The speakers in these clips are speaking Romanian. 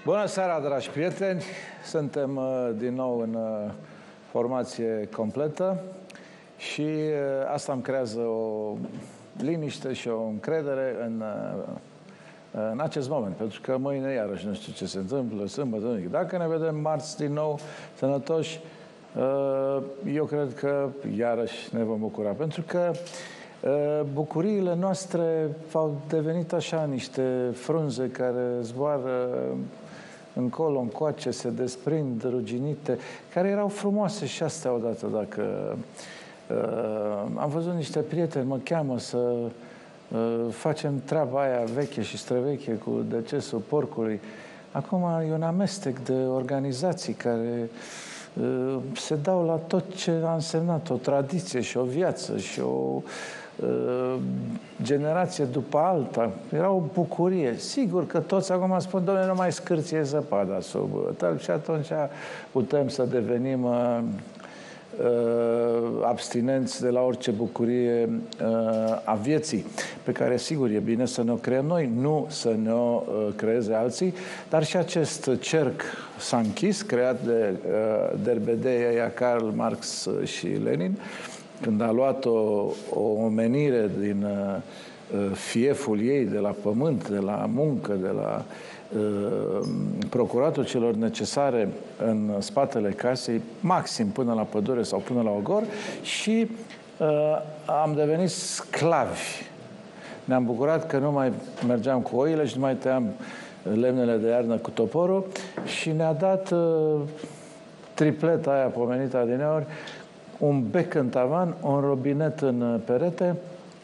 Bună seara, dragi prieteni! Suntem din nou în formație completă și asta îmi creează o liniște și o încredere în acest moment, pentru că mâine iarăși nu știu ce se întâmplă, sâmbătă, dacă ne vedem marți din nou sănătoși, eu cred că iarăși ne vom bucura, pentru că bucuriile noastre au devenit așa niște frunze care zboară încolo, încoace, se desprind ruginite, care erau frumoase și astea odată, dacă... am văzut niște prieteni, mă cheamă să facem treaba aia veche și străveche cu decesul porcului. Acum e un amestec de organizații care se dau la tot ce a însemnat o tradiție și o viață și o generație după alta. Era o bucurie. Sigur că toți acum spun, doamne, nu mai scârție zăpada sub tălpi și atunci putem să devenim abstinenți de la orice bucurie a vieții, pe care, sigur, e bine să ne o creăm noi, nu să ne o creeze alții, dar și acest cerc s-a închis, creat de derbedeia Karl Marx și Lenin, când a luat o omenire din fieful ei, de la pământ, de la muncă, de la procuratul celor necesare în spatele casei, maxim până la pădure sau până la ogor, și am devenit sclavi. Ne-am bucurat că nu mai mergeam cu oile și nu mai tăiam lemnele de iarnă cu toporul și ne-a dat tripleta aia pomenită adineori, un bec în tavan, un robinet în perete,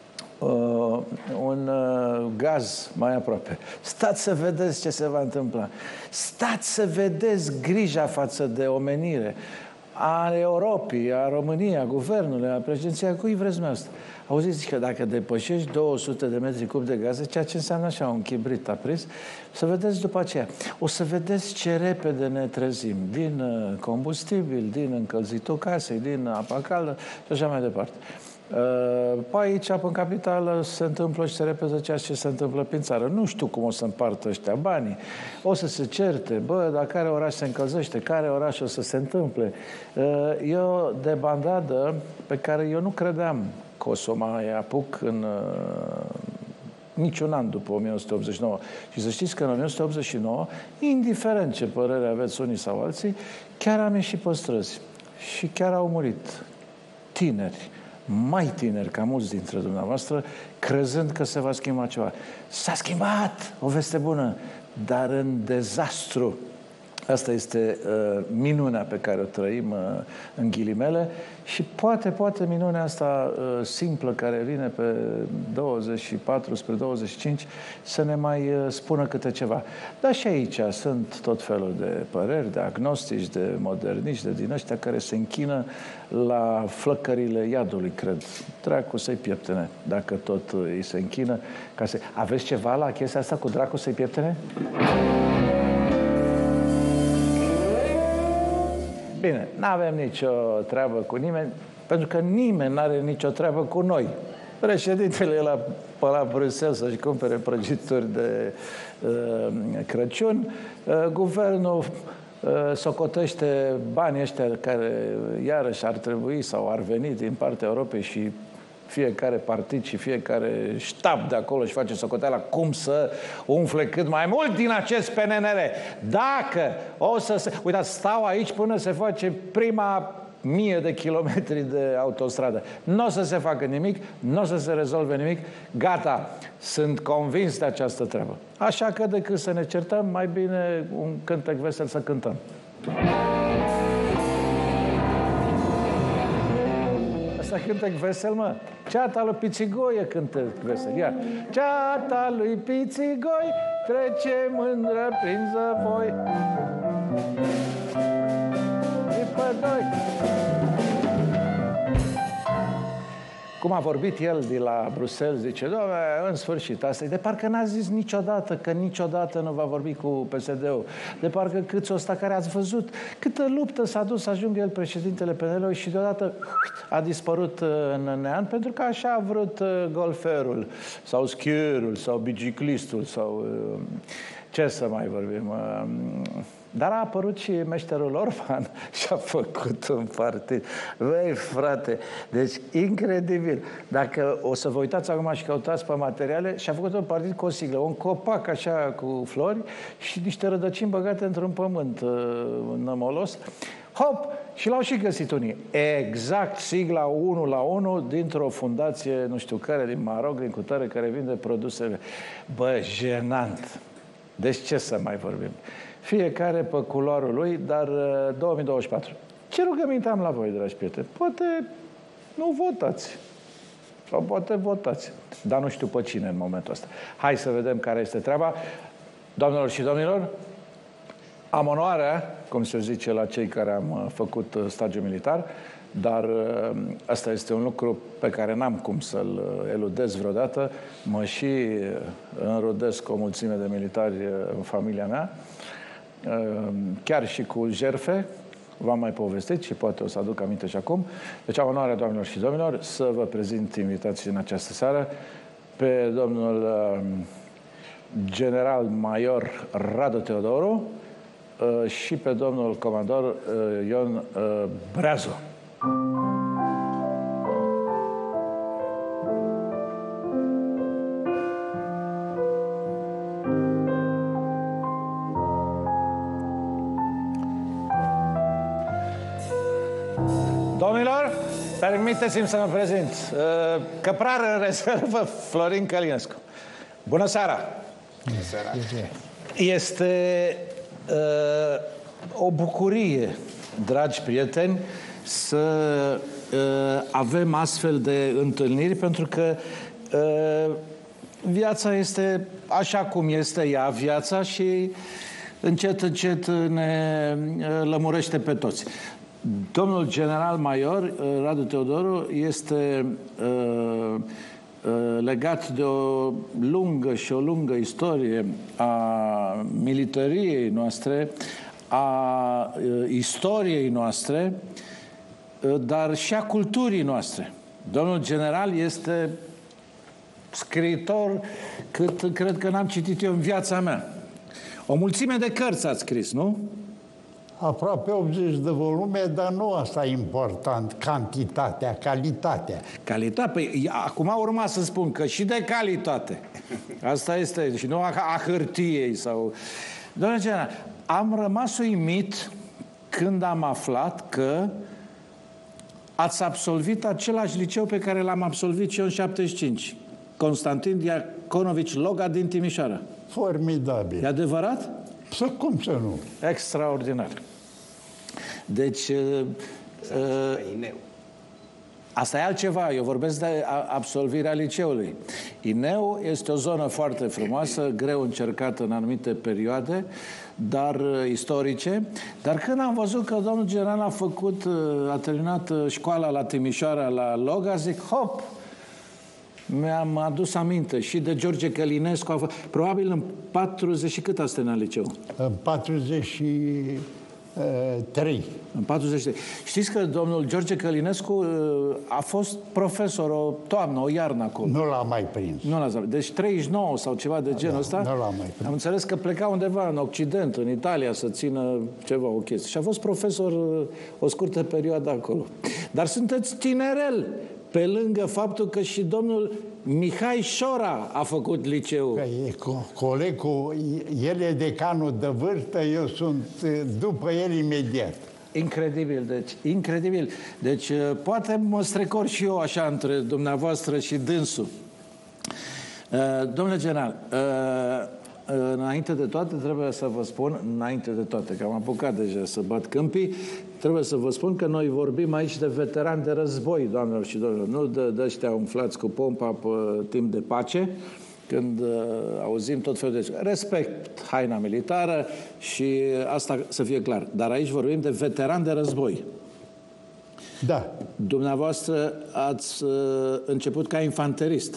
un gaz mai aproape. Stați să vedeți ce se va întâmpla. Stați să vedeți grija față de omenire a Europei, a României, a guvernului, a președinției, a cui vreți asta? Auziți că dacă depășești 200 de metri cub de gaze, ceea ce înseamnă așa un chibrit aprins, să vedeți după aceea. O să vedeți ce repede ne trezim din combustibil, din încălzitul casei, din apa caldă și așa mai departe. Pe aici, în capitală, se întâmplă și se repede ceea ce se întâmplă prin țară. Nu știu cum o să împartă ăștia banii. O să se certe, bă, dar care oraș se încălzește, care oraș o să se întâmple. E o debandadă pe care eu nu credeam că o să o mai apuc în niciun an după 1989. Și să știți că în 1989, indiferent ce părere aveți unii sau alții, chiar am ieșit pe străzi. Și chiar au murit tineri, mai tineri ca mulți dintre dumneavoastră, crezând că se va schimba ceva. S-a schimbat! O veste bună! Dar în dezastru. Asta este minunea pe care o trăim în ghilimele și poate minunea asta simplă care vine pe 24 spre 25 să ne mai spună câte ceva. Dar și aici sunt tot felul de păreri, de agnostici, de moderniști, de din ăștia care se închină la flăcările iadului, cred. Dracu să-i pieptene, dacă tot îi se închină. Ca să... Aveți ceva la chestia asta cu dracu să-i pieptene? Bine, n-avem nicio treabă cu nimeni, pentru că nimeni n-are nicio treabă cu noi. Președintele e pe la Bruxelles să-și cumpere prăjituri de Crăciun, guvernul socotește banii ăștia care iarăși ar trebui sau ar veni din partea Europei și fiecare partid și fiecare ștab de acolo și face socoteala cum să umfle cât mai mult din acest PNR. Dacă o să se... Uitați, stau aici până se face prima 1000 de kilometri de autostradă. Nu o să se facă nimic, nu o să se rezolve nimic. Gata, sunt convins de această treabă. Așa că decât să ne certăm, mai bine un cântec vesel să cântăm. Asta cântec vesel, mă. Ceata lui Pițigoi e cântec vesel. Ia. Ceata lui Pițigoi trece mândră prin zăvoi. E pe doi. cum a vorbit el de la Bruxelles, zice, doamne, în sfârșit, asta e. De parcă n-a zis niciodată că niciodată nu va vorbi cu PSD-ul. De parcă câți ăsta care ați văzut câtă luptă s-a dus să ajungă el președintele PNL-ului și deodată a dispărut în neant pentru că așa a vrut golferul sau schierul sau biciclistul sau ce să mai vorbim. Dar a apărut și meșterul Orban și a făcut un partid. Băi, frate, deci incredibil. Dacă o să vă uitați acum și căutați pe materiale, și-a făcut un partid cu o siglă, un copac așa cu flori și niște rădăcini băgate într-un pământ nămolos. Hop! Și l-au și găsit unii. Exact sigla 1 la 1 dintr-o fundație, nu știu care, din Maroc, din cutare, care vinde produsele. Bă, jenant! Deci ce să mai vorbim? Fiecare pe culoarul lui, dar 2024. Ce rugăminte am la voi, dragi prieteni? Poate nu votați. Sau poate votați. Dar nu știu pe cine în momentul ăsta. Hai să vedem care este treaba. Doamnelor și domnilor, am onoarea, cum se zice la cei care am făcut stagiu militar, dar asta este un lucru pe care n-am cum să-l eludez vreodată. Mă și înrudesc o mulțime de militari în familia mea, chiar și cu jerfe, v-am mai povestit și poate o să aduc aminte și acum. Deci am onoarea, doamnelor și domnilor, să vă prezint invitații în această seară pe domnul general major Radu Teodoru și pe domnul comandor Ion Breazu. Domnilor, permiteți-mi să mă prezint. Căprar în rezervă, Florin Călinescu. Bună seara! Bună seara! Este o bucurie, dragi prieteni, să avem astfel de întâlniri, pentru că viața este așa cum este ea, viața, și încet, încet ne lămurește pe toți. Domnul general major Radu Teodoru este legat de o lungă istorie a milităriei noastre, a istoriei noastre, dar și a culturii noastre. Domnul general este scriitor cât cred că n-am citit eu în viața mea. O mulțime de cărți ați scris, nu? Aproape 80 de volume, dar nu asta e important, cantitatea, calitatea. Calitatea? Păi, acum urma să spun că și de calitate. Asta este, și nu a hârtiei sau... Doamne general, am rămas uimit când am aflat că ați absolvit același liceu pe care l-am absolvit și eu în 75. Constantin Diaconovici Loga din Timișoara. Formidabil. E adevărat? Cum să nu? Extraordinar. Deci... asta e altceva. Eu vorbesc de absolvirea liceului. INEU este o zonă foarte frumoasă, greu încercată în anumite perioade, dar istorice. Dar când am văzut că domnul general a terminat școala la Timișoara, la Loga, zic, hop! Mi-am adus aminte și de George Călinescu. Probabil în 40 și cât ați terminat liceu? În 43. În 43. Știți că domnul George Călinescu a fost profesor o toamnă, o iarnă acolo. Nu l-am mai prins. Nu l-ați. Deci 39 sau ceva de genul ăsta. Nu l-am mai prins. Am înțeles că pleca undeva în Occident, în Italia, să țină ceva, o chestie. Și a fost profesor o scurtă perioadă acolo. Dar sunteți tinerel, pe lângă faptul că și domnul Mihai Șora a făcut liceu. E colegul, el e decanul de vârstă, eu sunt după el imediat. Incredibil, deci, incredibil. Deci, poate mă strecor și eu așa între dumneavoastră și dânsul. Domnule general, înainte de toate, trebuie să vă spun, că am apucat deja să bat câmpii, trebuie să vă spun că noi vorbim aici de veterani de război, doamnelor și domnilor, nu de ăștia umflați cu pompa pe timp de pace, când auzim tot felul de... Respect haina militară și asta să fie clar. Dar aici vorbim de veterani de război. Da. Dumneavoastră ați început ca infanterist.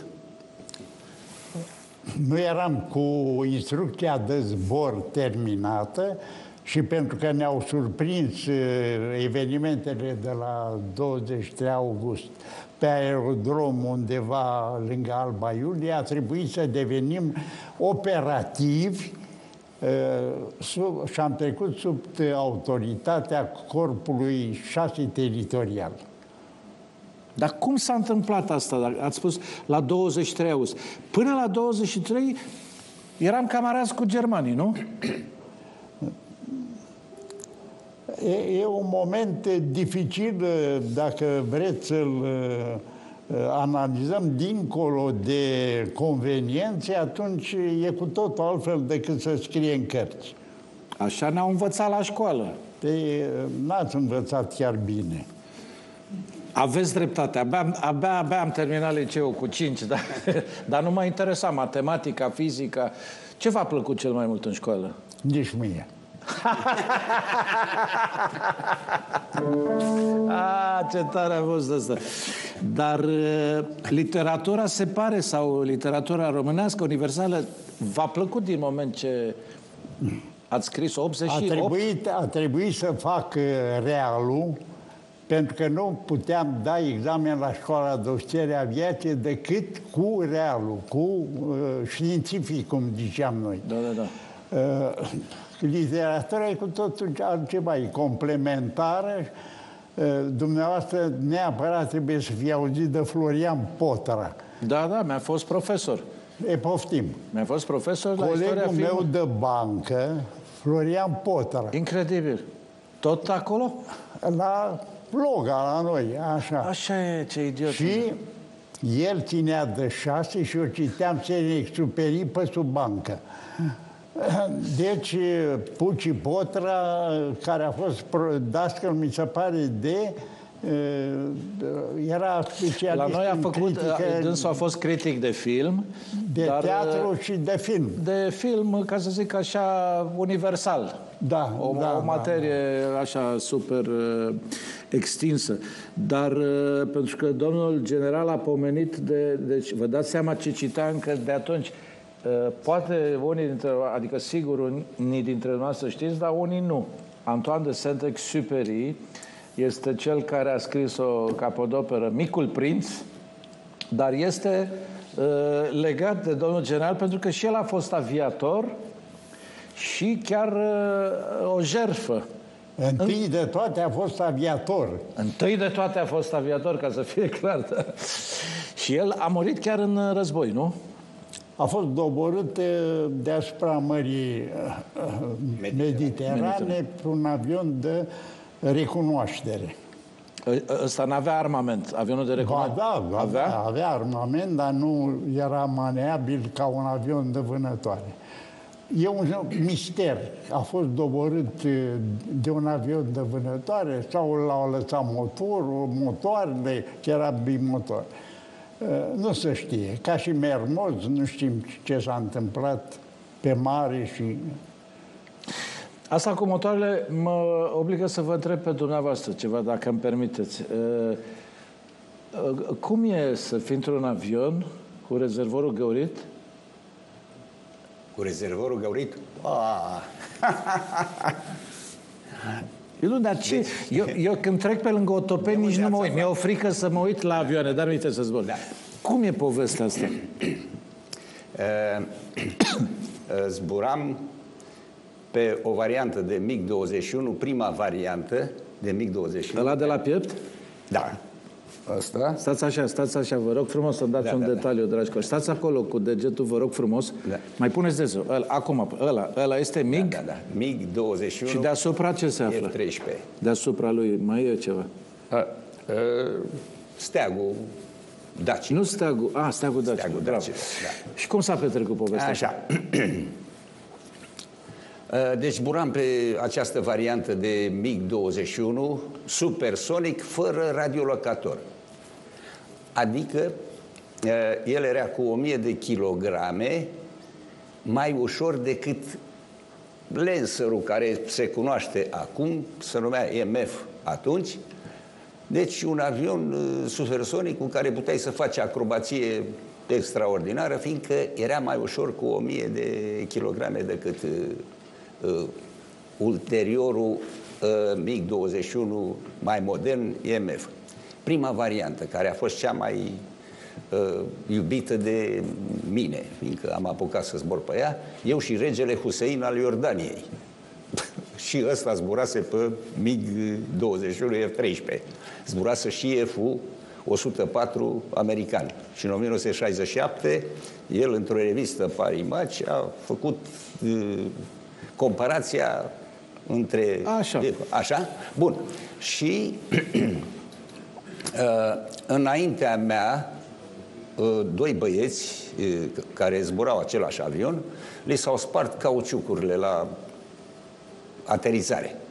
Nu eram cu instrucția de zbor terminată și pentru că ne-au surprins evenimentele de la 23 august pe aerodrom undeva lângă Alba Iulie, a trebuit să devenim operativi și am trecut sub autoritatea Corpului 6 teritorial. Dar cum s-a întâmplat asta? Ați spus la 23 august. Până la 23 eram camarazi cu germanii, nu? E un moment dificil, dacă vreți să-l analizăm dincolo de conveniențe, atunci e cu totul altfel decât să scrie în cărți. Așa ne-au învățat la școală. N-ați învățat chiar bine. Aveți dreptate. Abia am terminat liceul cu 5, dar nu m-a interesat matematica, fizica. Ce v-a plăcut cel mai mult în școală? Nici mie. Ce tare a fost asta. Dar literatura se pare, sau literatura românească universală, v-a plăcut din moment ce ați scris 88? A trebuit să fac realul, pentru că nu puteam da examen la școala de ofițeri aviație decât cu realul, cu științific, cum ziceam noi. Da. Literatura e cu totul altceva, e complementară. Dumneavoastră neapărat trebuie să fie auzit de Florian Potra. Da, mi-a fost profesor. Poftim. Mi-a fost profesor la istoria Colegul meu filmului. de bancă, Florian Potra. Incredibil. Tot acolo? La Loga, la noi, așa. Așa e, ce idiot. Și el ținea de 6 și eu citeam Saint-Exupéry pe sub bancă. Deci, Puci Potra, care a fost dascăl, mi se pare, era specialist. La noi a făcut, critică, dânsul a fost critic de film. de teatru și de film. De film, ca să zic așa, universal. Da, o materie așa super extinsă. Dar pentru că domnul general a pomenit deci vă dați seama ce citea încă de atunci. Poate unii dintre, adică sigur unii dintre noastre știți, dar unii nu. Antoine de Saint-Exupéry este cel care a scris o capodoperă, Micul Prinț, dar este legat de domnul general pentru că și el a fost aviator și chiar o jertfă. Întâi de toate a fost aviator. Întâi de toate a fost aviator, ca să fie clar. Da. Și el a murit chiar în război, nu? A fost doborât deasupra Mării Mediterane pe un avion de recunoaștere. Ăsta n-avea armament, avionul de recunoaștere? Avea armament, dar nu era maneabil ca un avion de vânătoare. E un mister. A fost doborât de un avion de vânătoare sau l-au lăsat motoarele, că era bimotor. Nu se știe. Ca și Mermoz, nu știm ce s-a întâmplat pe mare și... Asta cu motoarele mă obligă să vă întreb pe dumneavoastră ceva, dacă îmi permiteți. Cum e să fii într-un avion cu rezervorul găurit? Cu rezervorul găurit? Dar ce? Eu când trec pe lângă Otopeni nici nu mă uit. Mi-e o frică să mă uit la avioane, dar nu uite să zbor. Da. Cum e povestea asta? Zburam pe o variantă de MiG-21, prima variantă de MiG-21. Ăla de la piept? Da. Asta. Stați așa, vă rog frumos să-mi dați un detaliu, dragi colegi. Stați acolo cu degetul, vă rog frumos. Da. Mai puneți degetul. Acum, ăla este MiG? Da. MiG-21. Și deasupra ce se află? F-13. Deasupra lui mai e ceva? Steagul Daci. Nu steagul. Steagul Daci. Steagul Daci, da. Și cum s-a petrecut povestea? Așa. Deci zburam pe această variantă de MiG-21 supersonic, fără radiolocator. Adică el era cu 1000 de kilograme mai ușor decât Lancerul, care se cunoaște acum, se numea MF atunci, Deci un avion supersonic cu care puteai să faci acrobație extraordinară, fiindcă era mai ușor cu 1000 de kilograme decât ulteriorul MiG-21 mai modern, IMF. Prima variantă, care a fost cea mai iubită de mine, fiindcă am apucat să zbor pe ea, eu și regele Hussein al Iordaniei. Și ăsta zburase pe MiG-21 F-13. Zburase și F-104 american. Și în 1967, el, într-o revistă Paris Match, a făcut comparația între... Așa. Așa? Bun. Și înaintea mea, doi băieți care zburau același avion, li s-au spart cauciucurile la aterizare.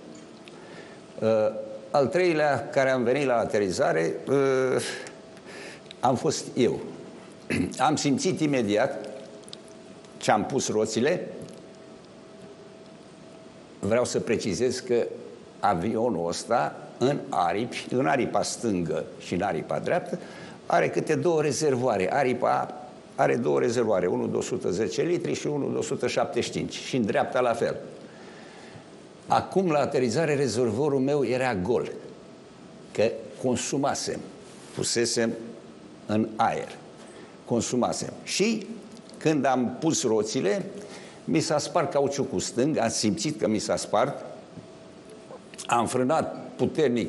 Al treilea care am venit la aterizare am fost eu. Am simțit imediat ce am pus roțile. Vreau să precizez că avionul ăsta în aripi, în aripa stângă și în aripa dreaptă, are câte două rezervoare. Aripa are două rezervoare, unul de 110 litri și unul de 175 și în dreapta la fel. Acum, la aterizare, rezervorul meu era gol, că consumasem, pusesem în aer, consumasem. Și când am pus roțile, mi s-a spart cauciucul stâng, am simțit că mi s-a spart, am frânat puternic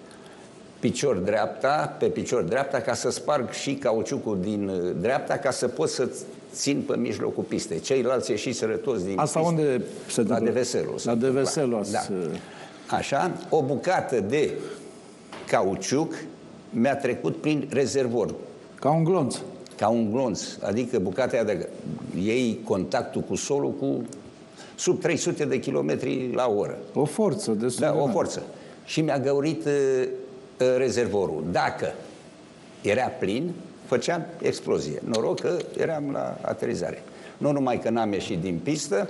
pe picior dreapta, ca să sparg și cauciucul din dreapta, ca să pot să țin pe mijlocul pistei. Ceilalți ieșiseră toți din asta pistă. Unde se la Deveselul. La Deveselul. Da. Așa, o bucată de cauciuc mi-a trecut prin rezervor. Ca un glonț. Ca un glonț, adică bucata aia de iei contactul cu solul cu sub 300 de kilometri la oră. O forță destul de o forță. Și mi-a găurit rezervorul. Dacă era plin, făceam explozie. Noroc că eram la aterizare. Nu numai că n-am ieșit din pistă,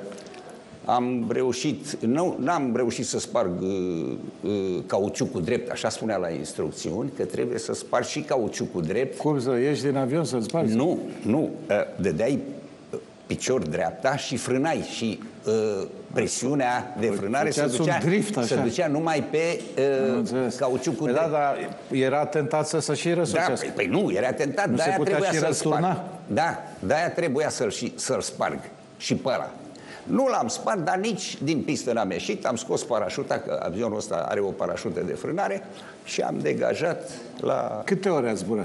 n-am reușit să sparg cauciucul drept, așa spunea la instrucțiuni, că trebuie să spargi și cauciucul drept. Cum să ieși din avion să-l spargi? Nu. Dădeai picior dreapta și frânai și presiunea de frânare se ducea numai pe cauciucul drept. Da, dar era tentat să și răsucească. Da, păi nu, era tentat, de-aia trebuia să-l sparg. Da, de-aia trebuia să-l sparg și pe ăla. Nu l-am spart, dar nici din pistă n-am ieșit, am scos parașuta, că avionul ăsta are o parașută de frânare și am degajat la... Câte ore ați zburat?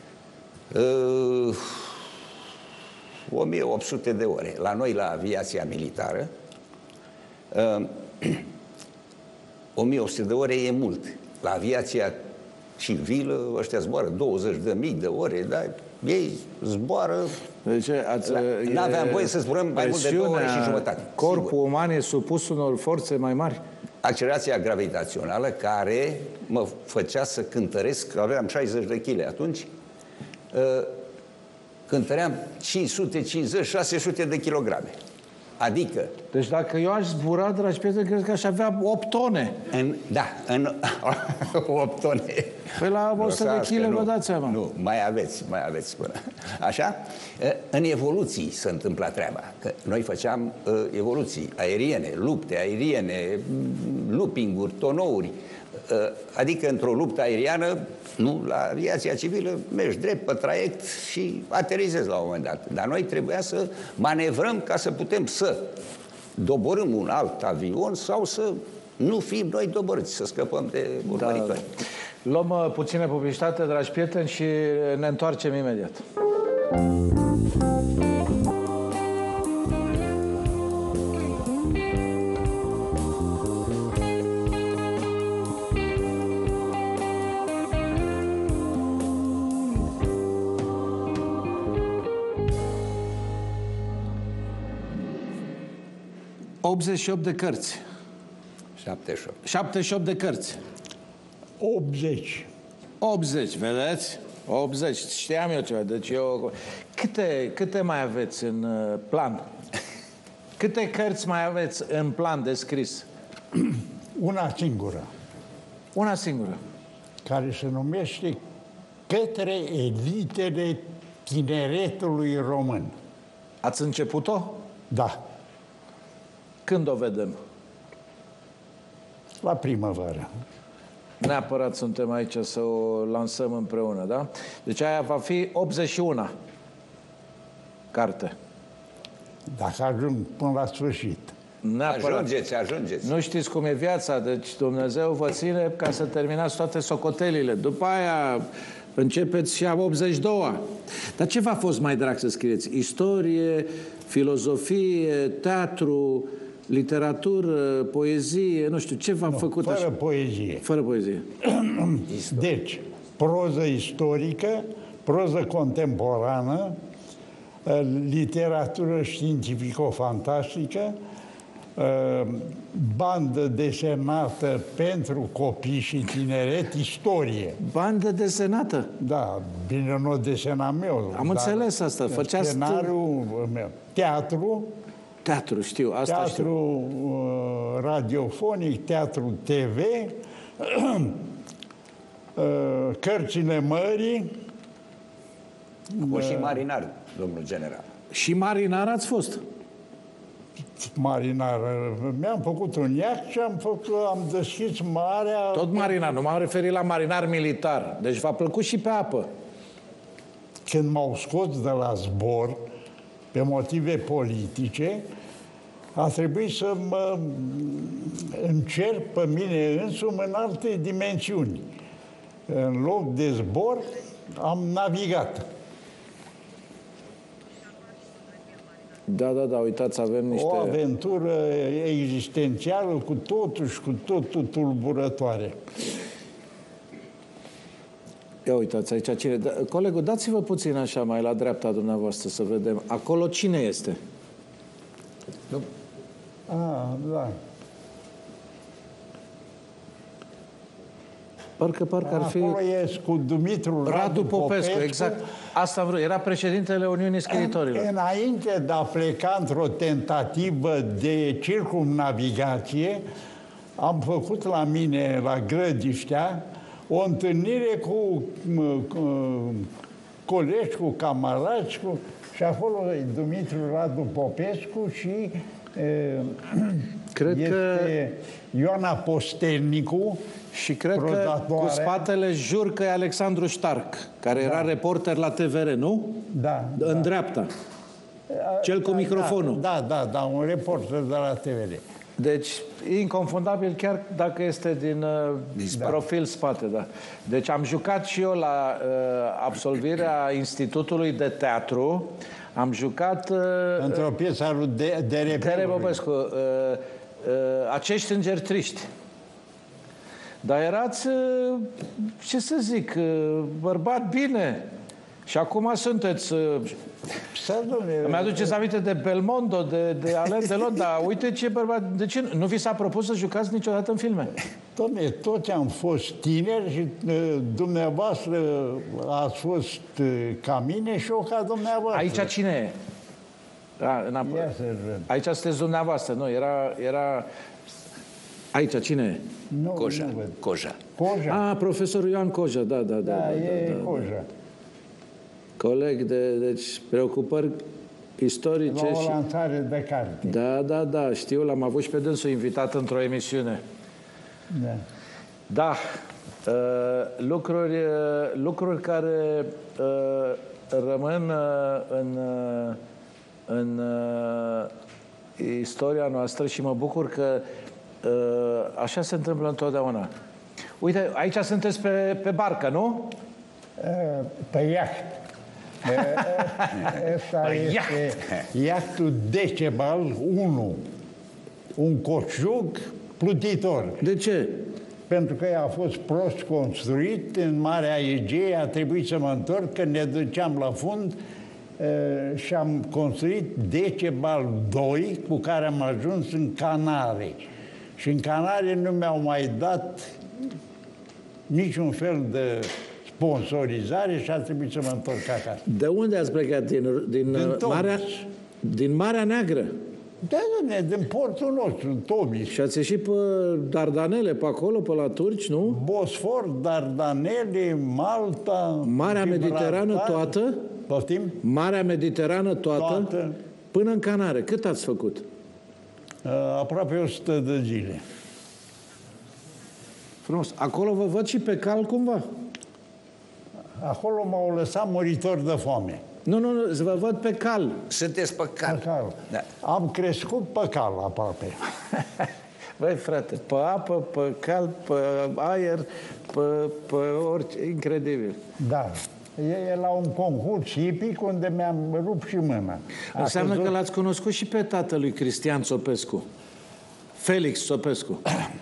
1800 de ore. La noi, la aviația militară, 1800 de ore e mult. La aviația civilă, ăștia zboară 20.000 de ore, dar ei zboară... Deci n-aveam voie să zburăm mai mult de 2 ore și jumătate. Corpul uman e supus unor forțe mai mari? Accelerația gravitațională, care mă făcea să cântăresc, aveam 60 de kg atunci, cântăream 550-600 de kilograme. Adică... Deci dacă eu aș zbura, dragi prieteni, cred că aș avea 8 tone. În 8 tone. Păi la 100 de kg vă dați seama. Nu, mai aveți până. Așa? În evoluții se întâmpla treaba. Că noi făceam evoluții aeriene, lupte aeriene, looping-uri, tonouri. Adică într-o luptă aeriană, nu, la aviația civilă, mergi drept pe traiect și aterizezi la un moment dat. Dar noi trebuia să manevrăm ca să putem să doborâm un alt avion sau să nu fim noi doborâți, să scăpăm de urmăritori. Da. Luăm puțină publicitate, dragi prieteni, și ne întoarcem imediat. ...88 de cărți. 78. 78 de cărți. 80. 80, vedeți? 80. Știam eu ceva. Deci eu... Câte mai aveți în plan? Câte cărți mai aveți în plan de scris? Una singură. Una singură. care se numește Către elitele tineretului român. Ați început-o? Da, Când o vedem? la primăvară. Neapărat suntem aici să o lansăm împreună, da? Deci aia va fi 81 carte. Dacă ajung până la sfârșit. Neapărat. Ajungeți. Nu știți cum e viața, deci Dumnezeu vă ține ca să terminați toate socotelile. După aia începeți și a 82-a. Dar ce v-a fost mai drag să scrieți? Istorie, filozofie, teatru, literatură, poezie, nu știu, ce v-am făcut fără așa? poezie. Fără poezie. Deci, proză istorică, proză contemporană, literatură științifico-fantastică, bandă desenată pentru copii și tineret, istorie. Bandă desenată. Da, bine, nu desenam eu. Am înțeles asta. Făceați scenariul meu. Teatru, teatru, știu, asta știu. teatru radiofonic, teatru TV, Cărțile Mării. O și marinar, domnul general. Și marinar ați fost. Marinar. Mi-am făcut un iaht și am deschis marea. Tot marinar, nu m-am referit la marinar militar. Deci v-a plăcut și pe apă. Când m-au scos de la zbor, pe motive politice, a trebuit să mă încerc pe mine însumi în alte dimensiuni. În loc de zbor, am navigat. Da, uitați, avem niște... O aventură existențială cu totul și cu totul tulburătoare. Ia uitați aici cine... Colegul, dați-vă puțin așa mai la dreapta dumneavoastră să vedem. Acolo cine este? Nu? Da. Parcă ar fi... Acolo e cu Dumitru Radu Popescu, exact. Asta am vrut. Era președintele Uniunii Scriitorilor. Înainte de a pleca într-o tentativă de circumnavigație, am făcut la mine, la Grădiștea, o întâlnire cu colegi, cu camarazi, și acolo e Dumitru Radu Popescu și cred că Ioana Postelnicu. Și cred că cu spatele jur că e Alexandru Ștarc, care era reporter la TVR, nu? Da. În dreapta. Cel cu microfonul. Da, un reporter de la TVR. Deci, inconfundabil, chiar dacă este din profil spate, da. Deci am jucat și eu la absolvirea Institutului de Teatru. Am jucat... într-o piesă a lui Dere Popescu. Acești îngeri triști. Dar erați, ce să zic, bărbat bine. Și acum sunteți... Îmi aduceți aminte de Belmondo, de Alain Delon, dar uite ce bărbat... De ce nu vi s-a propus să jucați niciodată în filme? Doamne, toți am fost tineri și dumneavoastră ați fost ca mine și eu ca dumneavoastră. Aici cine e? Aici sunteți dumneavoastră, nu, era... Aici cine e? Coja. Profesorul Ioan Coja, da. Coja. Coleg deci preocupări istorice. La o lansare de carte. Da, știu, l-am avut și pe dânsul invitat într-o emisiune. Da. Lucruri care rămân în istoria noastră și mă bucur că așa se întâmplă întotdeauna. Uite, aici sunteți pe barcă, nu? Pe iaht. Ăsta este iahtul Decebal 1. Un coșug plutitor. De ce? Pentru că a fost prost construit în Marea Egee, a trebuit să mă întorc, că ne duceam la fund și am construit Decebal 2, cu care am ajuns în Canare. Și în Canare nu mi-au mai dat niciun fel de sponsorizare și a trebuit să mă întorc acasă. De unde ați plecat? Din Marea Neagră? Da, din portul nostru, Tomis. Și ați ieșit pe Dardanele, pe acolo, pe la turci, nu? Bosfor, Dardanele, Malta, Marea Mediterană toată? Poftim? Marea Mediterană toată? Toată. Până în Canare. Cât ați făcut? Aproape 100 de zile. Frumos. Acolo vă văd și pe cal cumva? Acolo m-au lăsat muritori de foame. Nu, vă văd pe cal. Sunteți pe cal. Pe cal. Da. Am crescut pe cal aproape. Băi, frate, pe apă, pe cal, pe aer, pe orice, incredibil. Da. E la un concurs hipic unde mi-am rupt și mâna. Înseamnă că l-ați cunoscut și pe tatălui Cristian Țopescu. Felix Țopescu.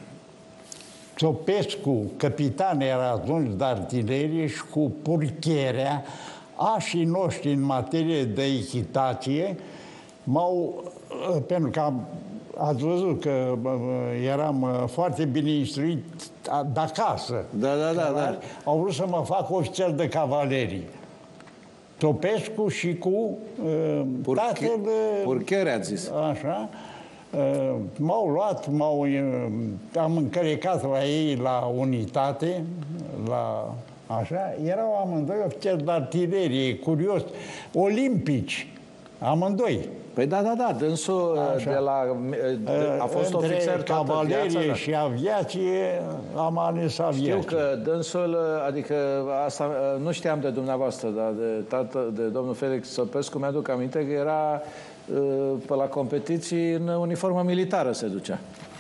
Țopescu, capitan era atunci de artilerie și cu Purcherea, așii noștri în materie de echitație, pentru că ați văzut că eram foarte bine instruit de acasă. Da. Au vrut să mă fac ofițer de cavalerie. Țopescu și cu tatăl... Purcherea, ați zis. Așa. M-au luat, am încărecat la ei la unitate, așa, erau amândoi ofițeri de artilerie, curios, olimpici, amândoi. Păi da, dânsul a fost ofițer toată cavalerie viața, și aviație, am ales aviație. Știu că dânsul, adică asta nu știam de dumneavoastră, dar de domnul Felix Țopescu mi-aduc aminte că era pe la competiții în uniformă militară se ducea.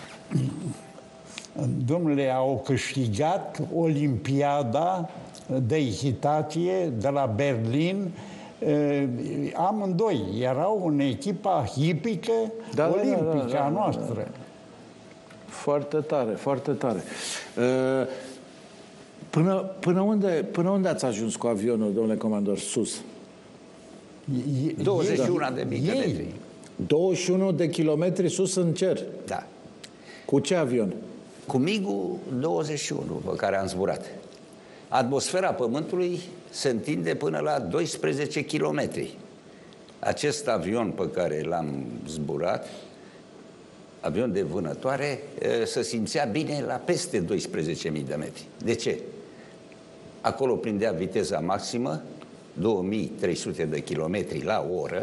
Domnule, au câștigat Olimpiada de echitație de la Berlin. Amândoi erau în echipa hipică olimpică a noastră. Foarte tare, foarte tare. Până unde ați ajuns cu avionul, domnule comandor, sus? 21 de mii de metri. 21 de kilometri sus în cer? Da. Cu ce avion? Cu MiG-ul 21, pe care am zburat. Atmosfera Pământului se întinde până la 12 kilometri. Acest avion pe care l-am zburat, avion de vânătoare, se simțea bine la peste 12.000 de metri. De ce? Acolo prindea viteza maximă, 2300 de kilometri la oră,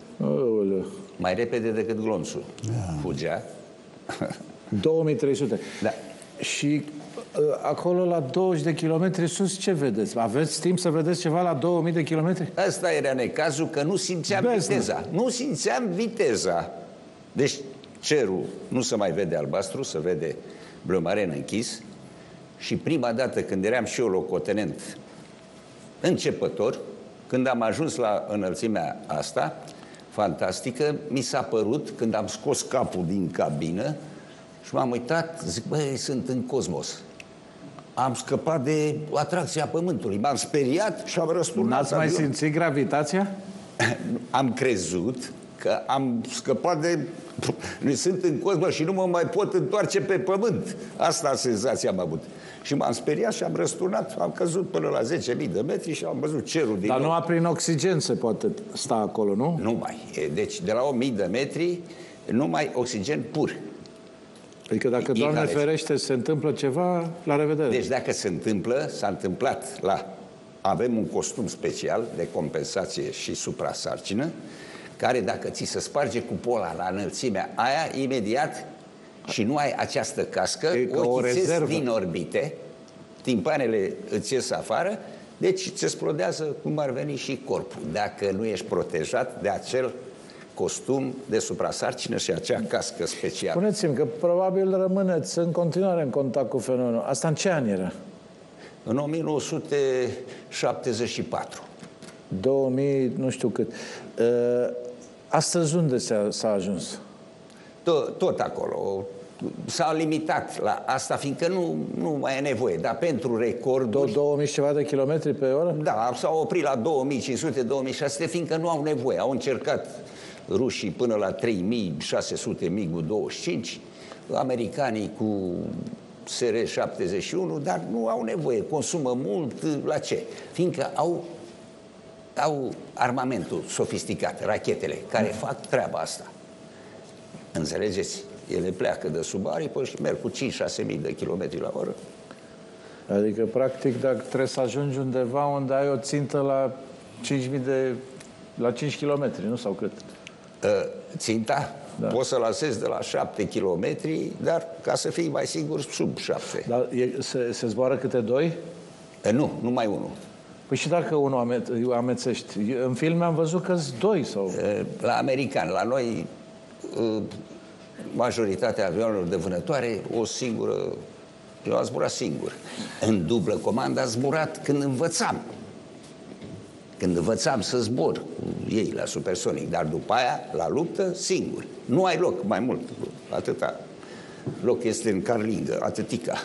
mai repede decât glonțul. Fugea. 2300. Da. Și acolo la 20 de kilometri sus ce vedeți? Aveți timp să vedeți ceva la 2000 de kilometri? Asta era necazul, că nu simțeam viteza. Nu simțeam viteza. Deci cerul nu se mai vede albastru, se vede bleu marin închis. Și prima dată când eram și eu locotenent începător, când am ajuns la înălțimea asta, fantastică, mi s-a părut, când am scos capul din cabină și m-am uitat, zic, băi, sunt în cosmos. Am scăpat de atracția Pământului. M-am speriat și am răsturnat. N-ați mai simțit gravitația? Am crezut că am scăpat de... Noi sunt în cosmos și nu mă mai pot întoarce pe Pământ. Asta senzația am avut. Și m-am speriat și am răsturnat. Am căzut până la 10.000 de metri și am văzut cerul din Dar nou. numai prin oxigen se poate sta acolo, nu? Nu mai. Deci de la 1.000 de metri numai oxigen pur. Adică dacă, Doamne ferește, se întâmplă ceva, la revedere. Deci dacă se întâmplă, s-a întâmplat avem un costum special de compensație și suprasarcină, care dacă ți se sparge cupola la înălțimea aia, imediat, și nu ai această cască, ochii ți ies din orbite, timpanele îți ies afară, deci îți explodează cum ar veni și corpul, dacă nu ești protejat de acel costum de suprasarcină și acea cască specială. Spuneți-mi că probabil rămâneți în continuare în contact cu fenomenul. Asta în ce an era? În 1974. 2000, nu știu cât. Astăzi unde s-a ajuns? Tot acolo. S-a limitat la asta, fiindcă nu mai e nevoie. Dar pentru recorduri... 2000 și ceva de kilometri pe oră? Da, s-au oprit la 2500-2600, fiindcă nu au nevoie. Au încercat rușii până la 3600 MiG-25, americanii cu SR-71, dar nu au nevoie. Consumă mult. La ce? Fiindcă au armamentul sofisticat, rachetele, care fac treaba asta. Înțelegeți? Ele pleacă de sub aripă și merg cu 5-6 mii de kilometri la oră. Adică, practic, dacă trebuie să ajungi undeva unde ai o țintă la 5 km, nu? Sau cât? Ținta? Da. Poți să lansezi de la 7 km, dar ca să fii mai sigur, sub 7. Dar se zboară câte 2? Nu, numai unul. Păi și dacă unul amețești? În filme am văzut că-s 2 sau... La americani, la noi, majoritatea avionelor de vânătoare, o singură... Eu am zburat singur. În dublă comandă am zburat când învățam. Când învățam să zbor cu ei la supersonic, dar după aia, la luptă, singur. Nu ai loc mai mult. Atâta loc este în carlingă, atâtica.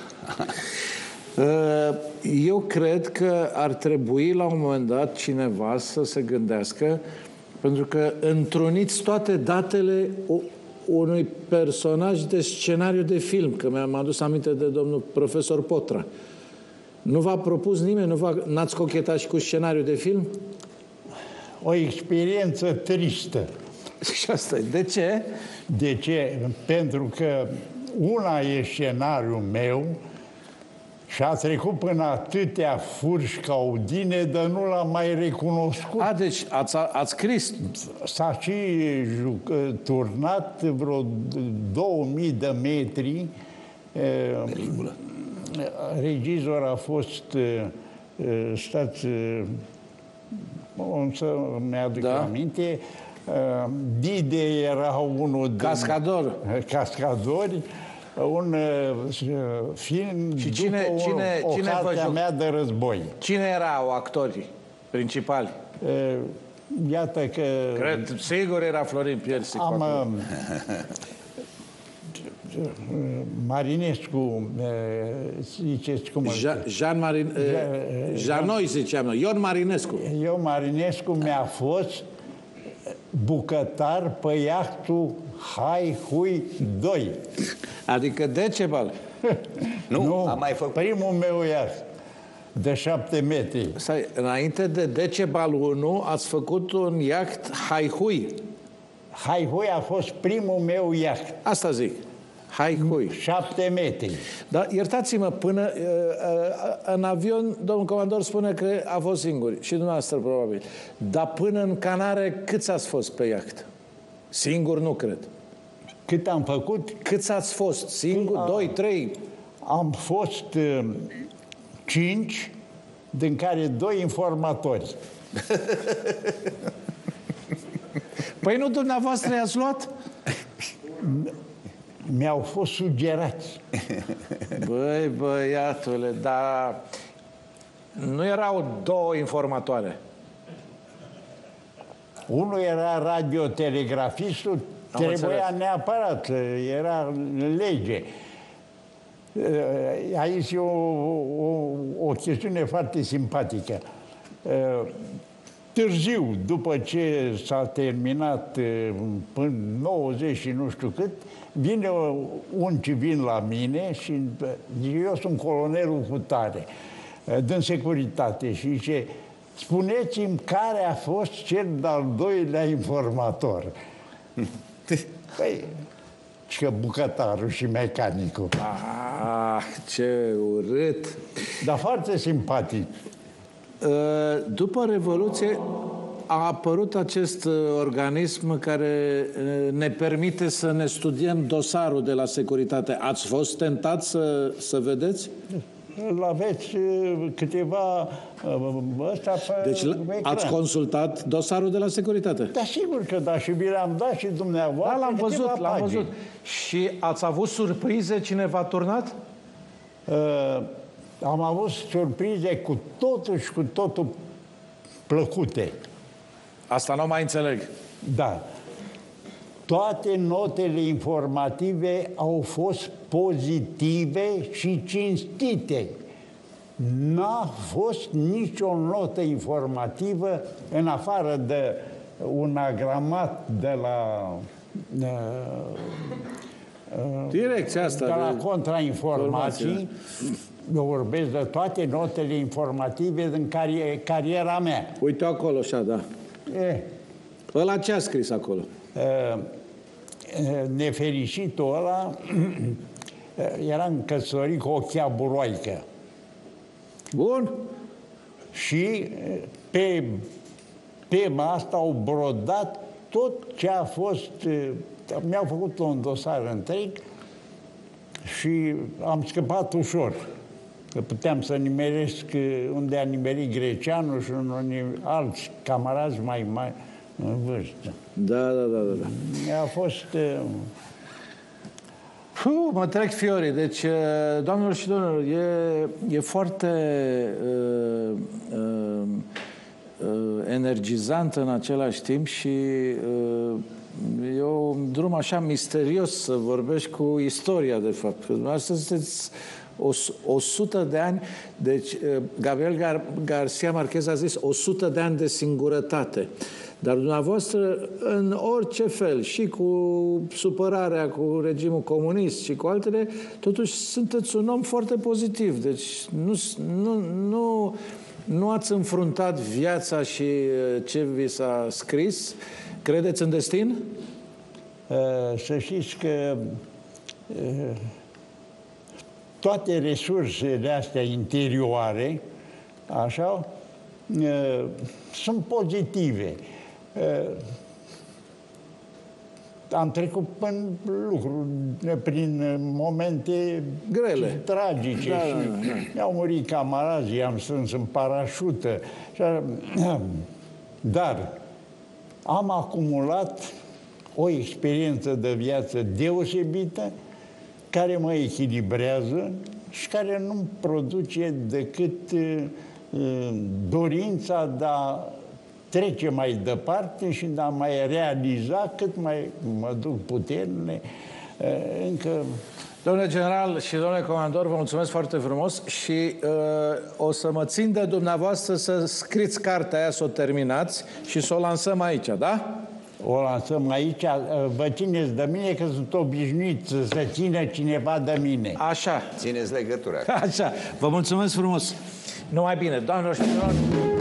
Eu cred că ar trebui la un moment dat cineva să se gândească, pentru că întruniți toate datele unui personaj de scenariu de film, că mi-am adus aminte de domnul profesor Potra. Nu v-a propus nimeni? N-ați cochetat și cu scenariu de film? O experiență tristă. Și asta e. De ce? De ce? Pentru că una e scenariul meu și a trecut până atâtea furși caudine, dar nu l-am mai recunoscut. Deci ați scris. S-a și turnat vreo 2000 de metri. Peliculă. Regizor a fost, stați, o să-mi aduc aminte, Dide era unul din... Cascadori, un film și după cartea mea de război. Cine erau actorii principali? Iată că... Cred, sigur era Florin Piersic. Marinescu, ziceți cum... Janoi ziceam noi, Ion Marinescu. Ion Marinescu mi-a fost bucătar pe iahtul Hai Hui 2. Adică Decebal. Nu, am mai făcut. Primul meu iaht de 7 metri. Înainte de Decebal 1 ați făcut un iaht Hai Hui. Hai Hui a fost primul meu iaht. Asta zic. Hai Hui. 7 metri. Dar iertați-mă, până în avion, domnul comandor spune că a fost singur. Și dumneavoastră, probabil. Dar până în Canare, câți ați fost pe iaht? Singur nu cred. Cât am făcut? Câți ați fost? Singur? 2, 3? Am fost 5, din care 2 informatori. Păi nu dumneavoastră i-ați luat? Mi-au fost sugerați. Băi, băiatule, dar nu erau 2 informatoare. Unul era radiotelegrafistul, trebuia neapărat, era lege. Aici e o chestiune foarte simpatică. Târziu, după ce s-a terminat până 90 și nu știu cât, vine un civil la mine și eu sunt colonelul cu tare, din securitate, și zice: spuneți-mi care a fost cel de-al doilea informator. Păi, și că bucătarul și mecanicul. Ce urât! Dar foarte simpatic. După Revoluție a apărut acest organism care ne permite să ne studiem dosarul de la securitate. Ați fost tentat să vedeți? Îl aveți câteva ăsta pe Deci ecran. ați consultat dosarul de la securitate? Da, sigur că da, și vi l-am dat și dumneavoastră. Da, l-am văzut. Și ați avut surprize? Cine v-a turnat? Am avut surprize cu totul și cu totul plăcute. Asta nu mai înțeleg. Da. Toate notele informative au fost pozitive și cinstite. N-a fost nicio notă informativă, în afară de un agramat de la... Direcția asta de la contrainformații. Eu vorbesc de toate notele informative din cariera mea. Uite acolo, așa, da. Ăla ce a scris acolo? nefericitul ăla era căsătorit cu o chiaburoaică. Bun. Și pe tema asta au brodat tot ce a fost. Mi-au făcut un dosar întreg și am scăpat ușor. Că puteam să nimeresc unde a nimerit Greceanu și unii alți camarazi mai în vârstă. Da. A fost... Mă trec fiorii. Deci, doamnelor și domnilor, e foarte energizant în același timp și e un drum așa misterios să vorbești cu istoria, de fapt. Astăzi sunteți 100 de ani, deci Gabriel Garcia Marquez a zis 100 de ani de singurătate. Dar dumneavoastră, în orice fel, și cu supărarea cu regimul comunist și cu altele, totuși sunteți un om foarte pozitiv. Deci nu ați înfruntat viața și ce vi s-a scris. Credeți în destin? Să știți că toate resursele astea interioare, așa, sunt pozitive. Am trecut prin momente grele, tragice și mi-au murit camarazii, am strâns în parașută. Dar am acumulat o experiență de viață deosebită care mă echilibrează și care nu produce decât dorința de a trece mai departe și de a mai realiza cât mai mă duc puterile. Încă... Domnule general și domnule comandor, vă mulțumesc foarte frumos și o să mă țin de dumneavoastră să scriți cartea aia, să o terminați și să o lansăm aici, da? O lansăm aici, vă țineți de mine că sunt obișnuit să se țină cineva de mine. Așa. Țineți legătura. Așa. Vă mulțumesc frumos. Numai bine, doamnelor și domnilor.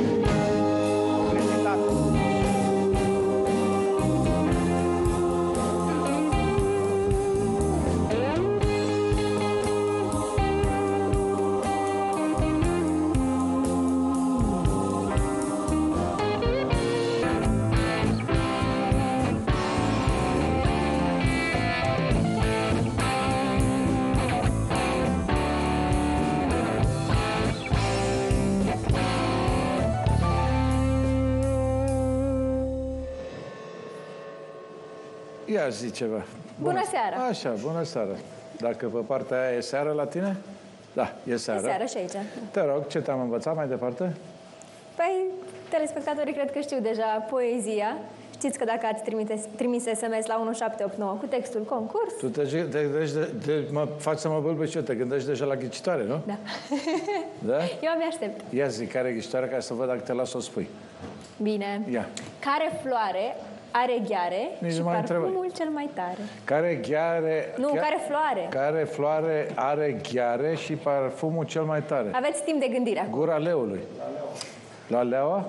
Ia zi ceva. Bună seara! Așa, bună seara. Dacă pe partea aia e seară la tine? Da, e seară. E seară și aici. Te rog, ce te-am învățat mai departe? Păi, telespectatorii cred că știu deja poezia. Știți că dacă ați trimis SMS la 1789 cu textul concurs... Tu mă faci să mă bâlbâi și eu, te gândești deja la ghicitoare, nu? Da. Da? Eu abia aștept. Ia zi, care e ghicitoare, ca să văd dacă te las să o spui. Bine. Ia. Care floare are gheare Nici și parfumul cel mai tare? Care gheare... Nu, care floare? Care floare are gheare și parfumul cel mai tare? Aveți timp de gândire acum. Gura leului. La leaua?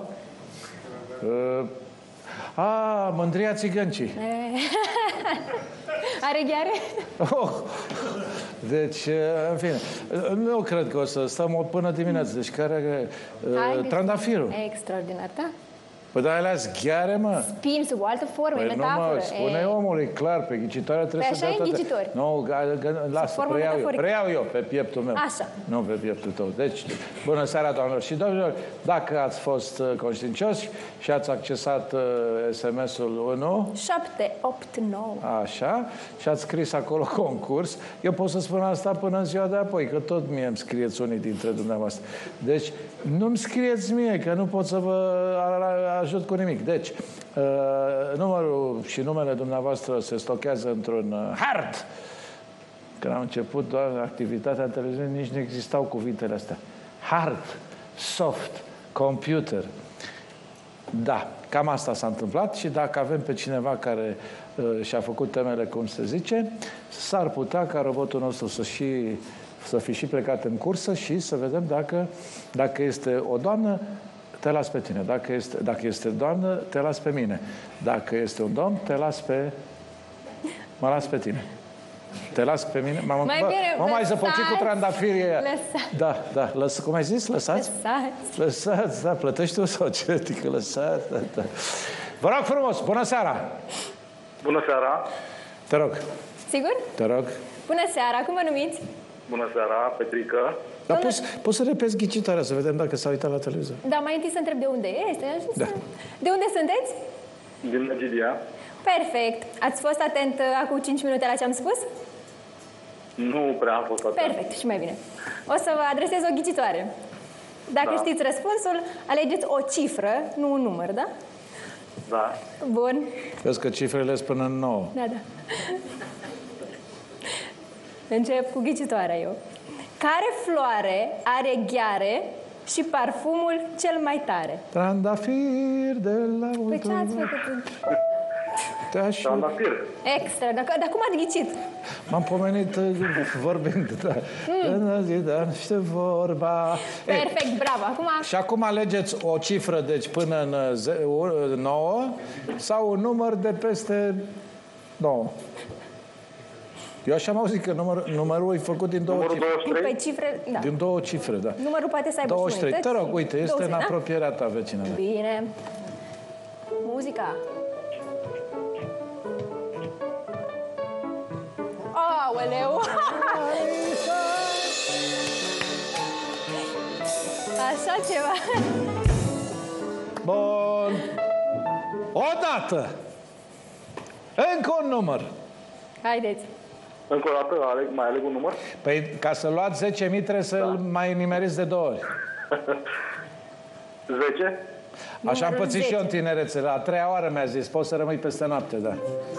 Mândria țigăncii. Are gheare? Oh. Deci, în fine, nu cred că o să stăm până dimineață. Deci, care... trandafirul. Extraordinar, da? Păi da, alea-s gheare, mă. Spin sub o altă formă, păi e metaforă. Nu, spune omului, clar, pe ghicitoare trebuie păi să dea toate. Ghicitori. Nu, lasă, preiau eu pe pieptul meu. Așa. Nu pe pieptul tău. Deci, bună seara, doamnelor și domnilor. Dacă ați fost conștiincioși și ați accesat SMS-ul 1789. Așa, și ați scris acolo concurs, eu pot să spun asta până în ziua de apoi, că tot mie îmi scrieți unii dintre dumneavoastră. Deci, nu-mi scrieți mie, că nu pot să vă ajut cu nimic. Deci, numărul și numele dumneavoastră se stochează într-un hard. Când am început doar activitatea în televiziune, nici nu existau cuvintele astea. Hard, soft, computer. Da, cam asta s-a întâmplat și dacă avem pe cineva care și-a făcut temele, cum se zice, s-ar putea ca robotul nostru să fi și plecat în cursă și să vedem dacă este o doamnă, te las pe tine. Dacă este doamnă, te las pe mine. Dacă este un domn, te las pe Mă las pe tine. Te las pe mine? Mai bine, mă mai zăpăci cu trandafirii aia. Lăsați. Da. Cum ai zis? Lăsați? Lăsați, da. Plătești tu sau ce? Adică lăsați, da. Vă rog frumos, bună seara! Bună seara! Te rog. Sigur? Te rog. Bună seara, cum vă numiți? Bună seara, Petrică. Dar poți să repeți ghicitoarea, să vedem dacă s-a uitat la televizor. Da, mai întâi să întreb de unde este. Da. De unde sunteți? Din Năgidia. Perfect. Ați fost atent acum 5 minute la ce am spus? Nu prea am fost atent. Perfect, și mai bine. O să vă adresez o ghicitoare. Dacă știți răspunsul, alegeți o cifră, nu un număr, da? Da. Bun. Vezi că cifrele sunt până în 9. Da. Încep cu ghicitoarea eu. Care floare are gheare și parfumul cel mai tare? Trandafir de la... Păi ce ați făcut? Trandafir. Extra. Dar cum ați ghicit? M-am pomenit vorbind, da. Da, niște vorba. Perfect, bravo. Acum... Și acum alegeți o cifră, deci până în 9, sau un număr de peste 9. Eu așa am auzit că numărul e făcut din două cifre. 23? Păi cifre, da. Din două cifre, da. Numărul poate să aibă 23. Te rog, uite, este 20, în apropierea ta, vecină. Bine. Muzica. Aoleu! Așa ceva. Bun. Odată. Încă un număr. Haideți. Încă o dată mai aleg un număr? Păi, ca să luați 10.000 trebuie să-l mai nimeriți de 2 ori. 10? Așa am Numărul pățit și eu 10. în tinerețe. La 3-a oară mi-a zis, poți să rămâi peste noapte, da.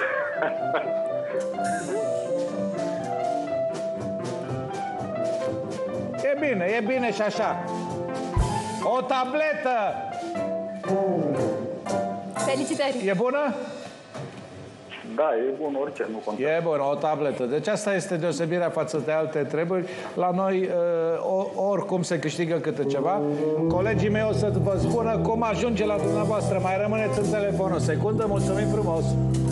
E bine și așa. O tabletă! Felicitări! E bună? Da, e bun, orice, nu contează. E bună, o tabletă. Deci asta este deosebirea față de alte treburi. La noi, oricum se câștigă câte ceva. Colegii mei o să vă spună cum ajunge la dumneavoastră. Mai rămâneți în telefon o secundă. Mulțumim frumos!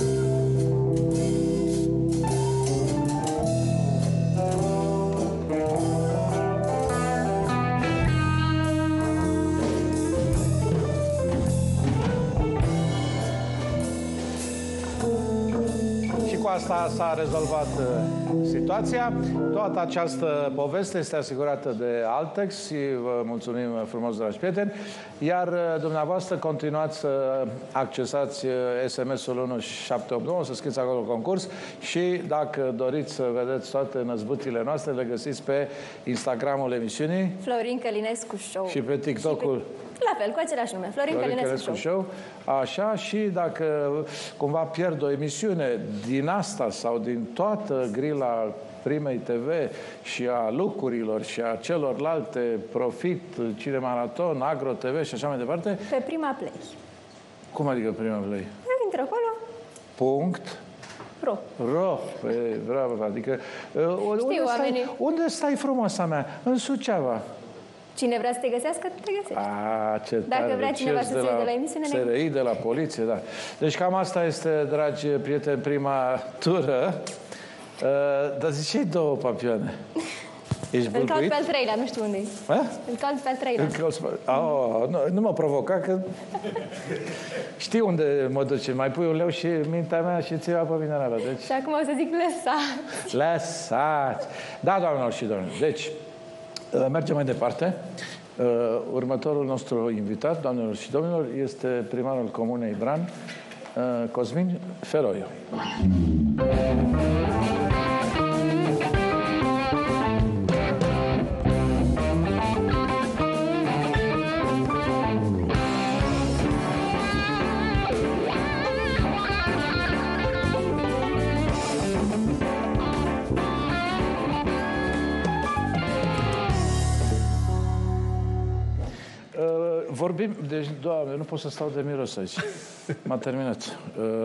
Asta s-a rezolvat situația. Toată această poveste este asigurată de Altex și vă mulțumim frumos, dragi prieteni. Iar dumneavoastră continuați să accesați SMS-ul 1789, să scrieți acolo concurs și dacă doriți să vedeți toate năzbâtile noastre, le găsiți pe Instagramul emisiunii Florin Călinescu Show. și pe TikTok-ul. La fel, cu același nume. Florin Călinescu Show. Așa, și dacă cumva pierd o emisiune din asta sau din toată grila Primei TV și a lucrurilor și a celorlalte, Profit, Cinemaraton, Agro TV și așa mai departe. Pe Prima Play. Cum adică Prima Play? Intră acolo. Punct. Ro. Bravo, adică... Unde stai, frumoasa mea? În Suceava. Cine vrea să te găsească, te găsește. Ce tare. Dacă vrea cineva să se uite la emisiune, SRI, de la poliție, da. Deci cam asta este, dragi prieteni, prima tură. Dar ziceai 2 papioane. Ești îl caut bâlbuit? pe al treilea, nu știu unde-i. Îl caut pe al treilea. Nu mă provoca, că știi unde mă duce. Mai pui un leu și mintea mea și ți-o pe minerală. Deci... Și acum o să zic lăsați. Lăsați! Da, doamnelor și domnilor. Deci, mergem mai departe. Următorul nostru invitat, doamnelor și domnilor, este primarul Comunei Bran, Cosmin Feroiu. Vorbim, deci, Doamne, nu pot să stau de miros aici. M-a terminat.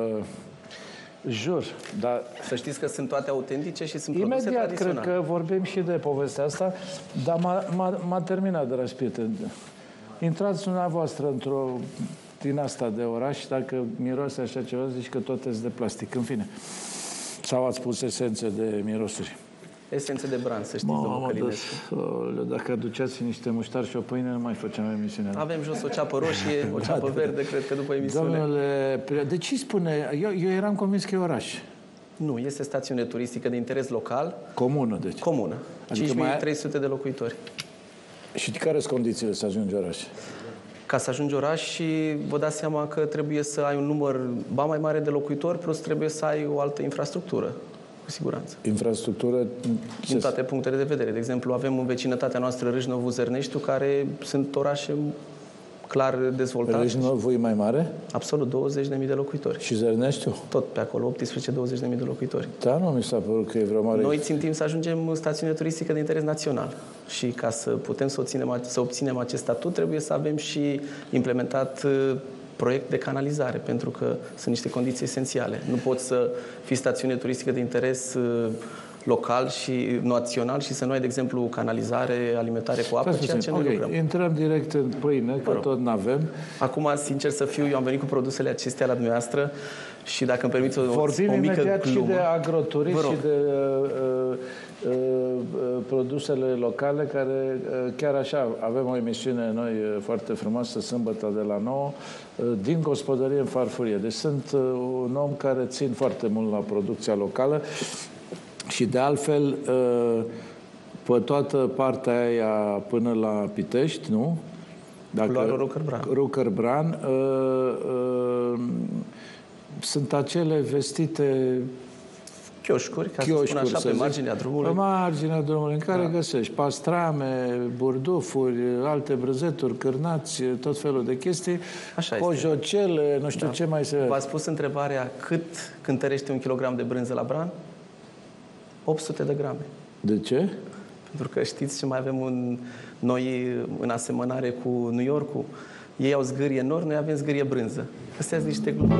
Jur, dar... Să știți că sunt toate autentice și sunt produse imediat tradiționale. cred că vorbim și de povestea asta, dar m-a terminat, dragi prieteni. Intrați dumneavoastră într-o din asta de oraș, dacă miroase așa ceva, zici că tot este de plastic. În fine. Sau ați pus esențe de mirosuri? Esențe de bran, să știți, domnul Călinescu. Dacă aduceați niște muștar și o pâine, nu mai făceam emisiunea. Avem jos o ceapă roșie, o ceapă verde, cred că după emisiune. Domnule, de ce spune? Eu eram convins că e oraș. Nu, este stațiune turistică de interes local. Comună, deci. Comună. Adică 5300 de locuitori. Și care sunt condițiile să ajungi oraș? Ca să ajungi oraș și vă dați seama că trebuie să ai un număr mai mare de locuitori, plus trebuie să ai o altă infrastructură, cu siguranță. Infrastructură? Din toate punctele de vedere. De exemplu, avem în vecinătatea noastră Râșnovu, Zărneștiu, care sunt orașe clar dezvoltate. Râșnovu e mai mare? Absolut, 20.000 de locuitori. Și Zărneștiu? Tot pe acolo, 18-20.000 de locuitori. Da, nu mi s-a părut că e vreo mare... Noi țintim să ajungem în stațiune turistică de interes național. Și ca să putem să obținem acest statut, trebuie să avem și implementat proiect de canalizare, pentru că sunt niște condiții esențiale. Nu poți să fii stațiune turistică de interes local și național și să nu ai, de exemplu, canalizare, alimentare cu apă, ceea ce noi lucrăm. Intrăm direct în pâine, că tot n-avem. Acum, sincer să fiu, eu am venit cu produsele acestea la dumneavoastră și dacă îmi permiți o mică vorbim imediat glumă, și de agroturism și de produsele locale, care chiar așa, avem o emisiune noi foarte frumoasă, sâmbătă de la 9, din gospodărie în farfurie. Deci sunt un om care țin foarte mult la producția locală. Și de altfel, pe toată partea aia până la Pitești, nu? Culoarul Rucărbran, sunt acele vestite chioșcuri, ca să spun așa, pe marginea drumului. Pe marginea drumului, în care găsești pastrame, burdufuri, alte brânzeturi, cârnați, tot felul de chestii, cojocele, nu știu ce mai se... V-ați pus întrebarea cât cântărește un kilogram de brânză la Bran? 800 de grame. De ce? Pentru că știți ce mai avem noi în asemănare cu New York-ul? Ei au zgârie nori, noi avem zgârie brânză. Astea sunt niște glume.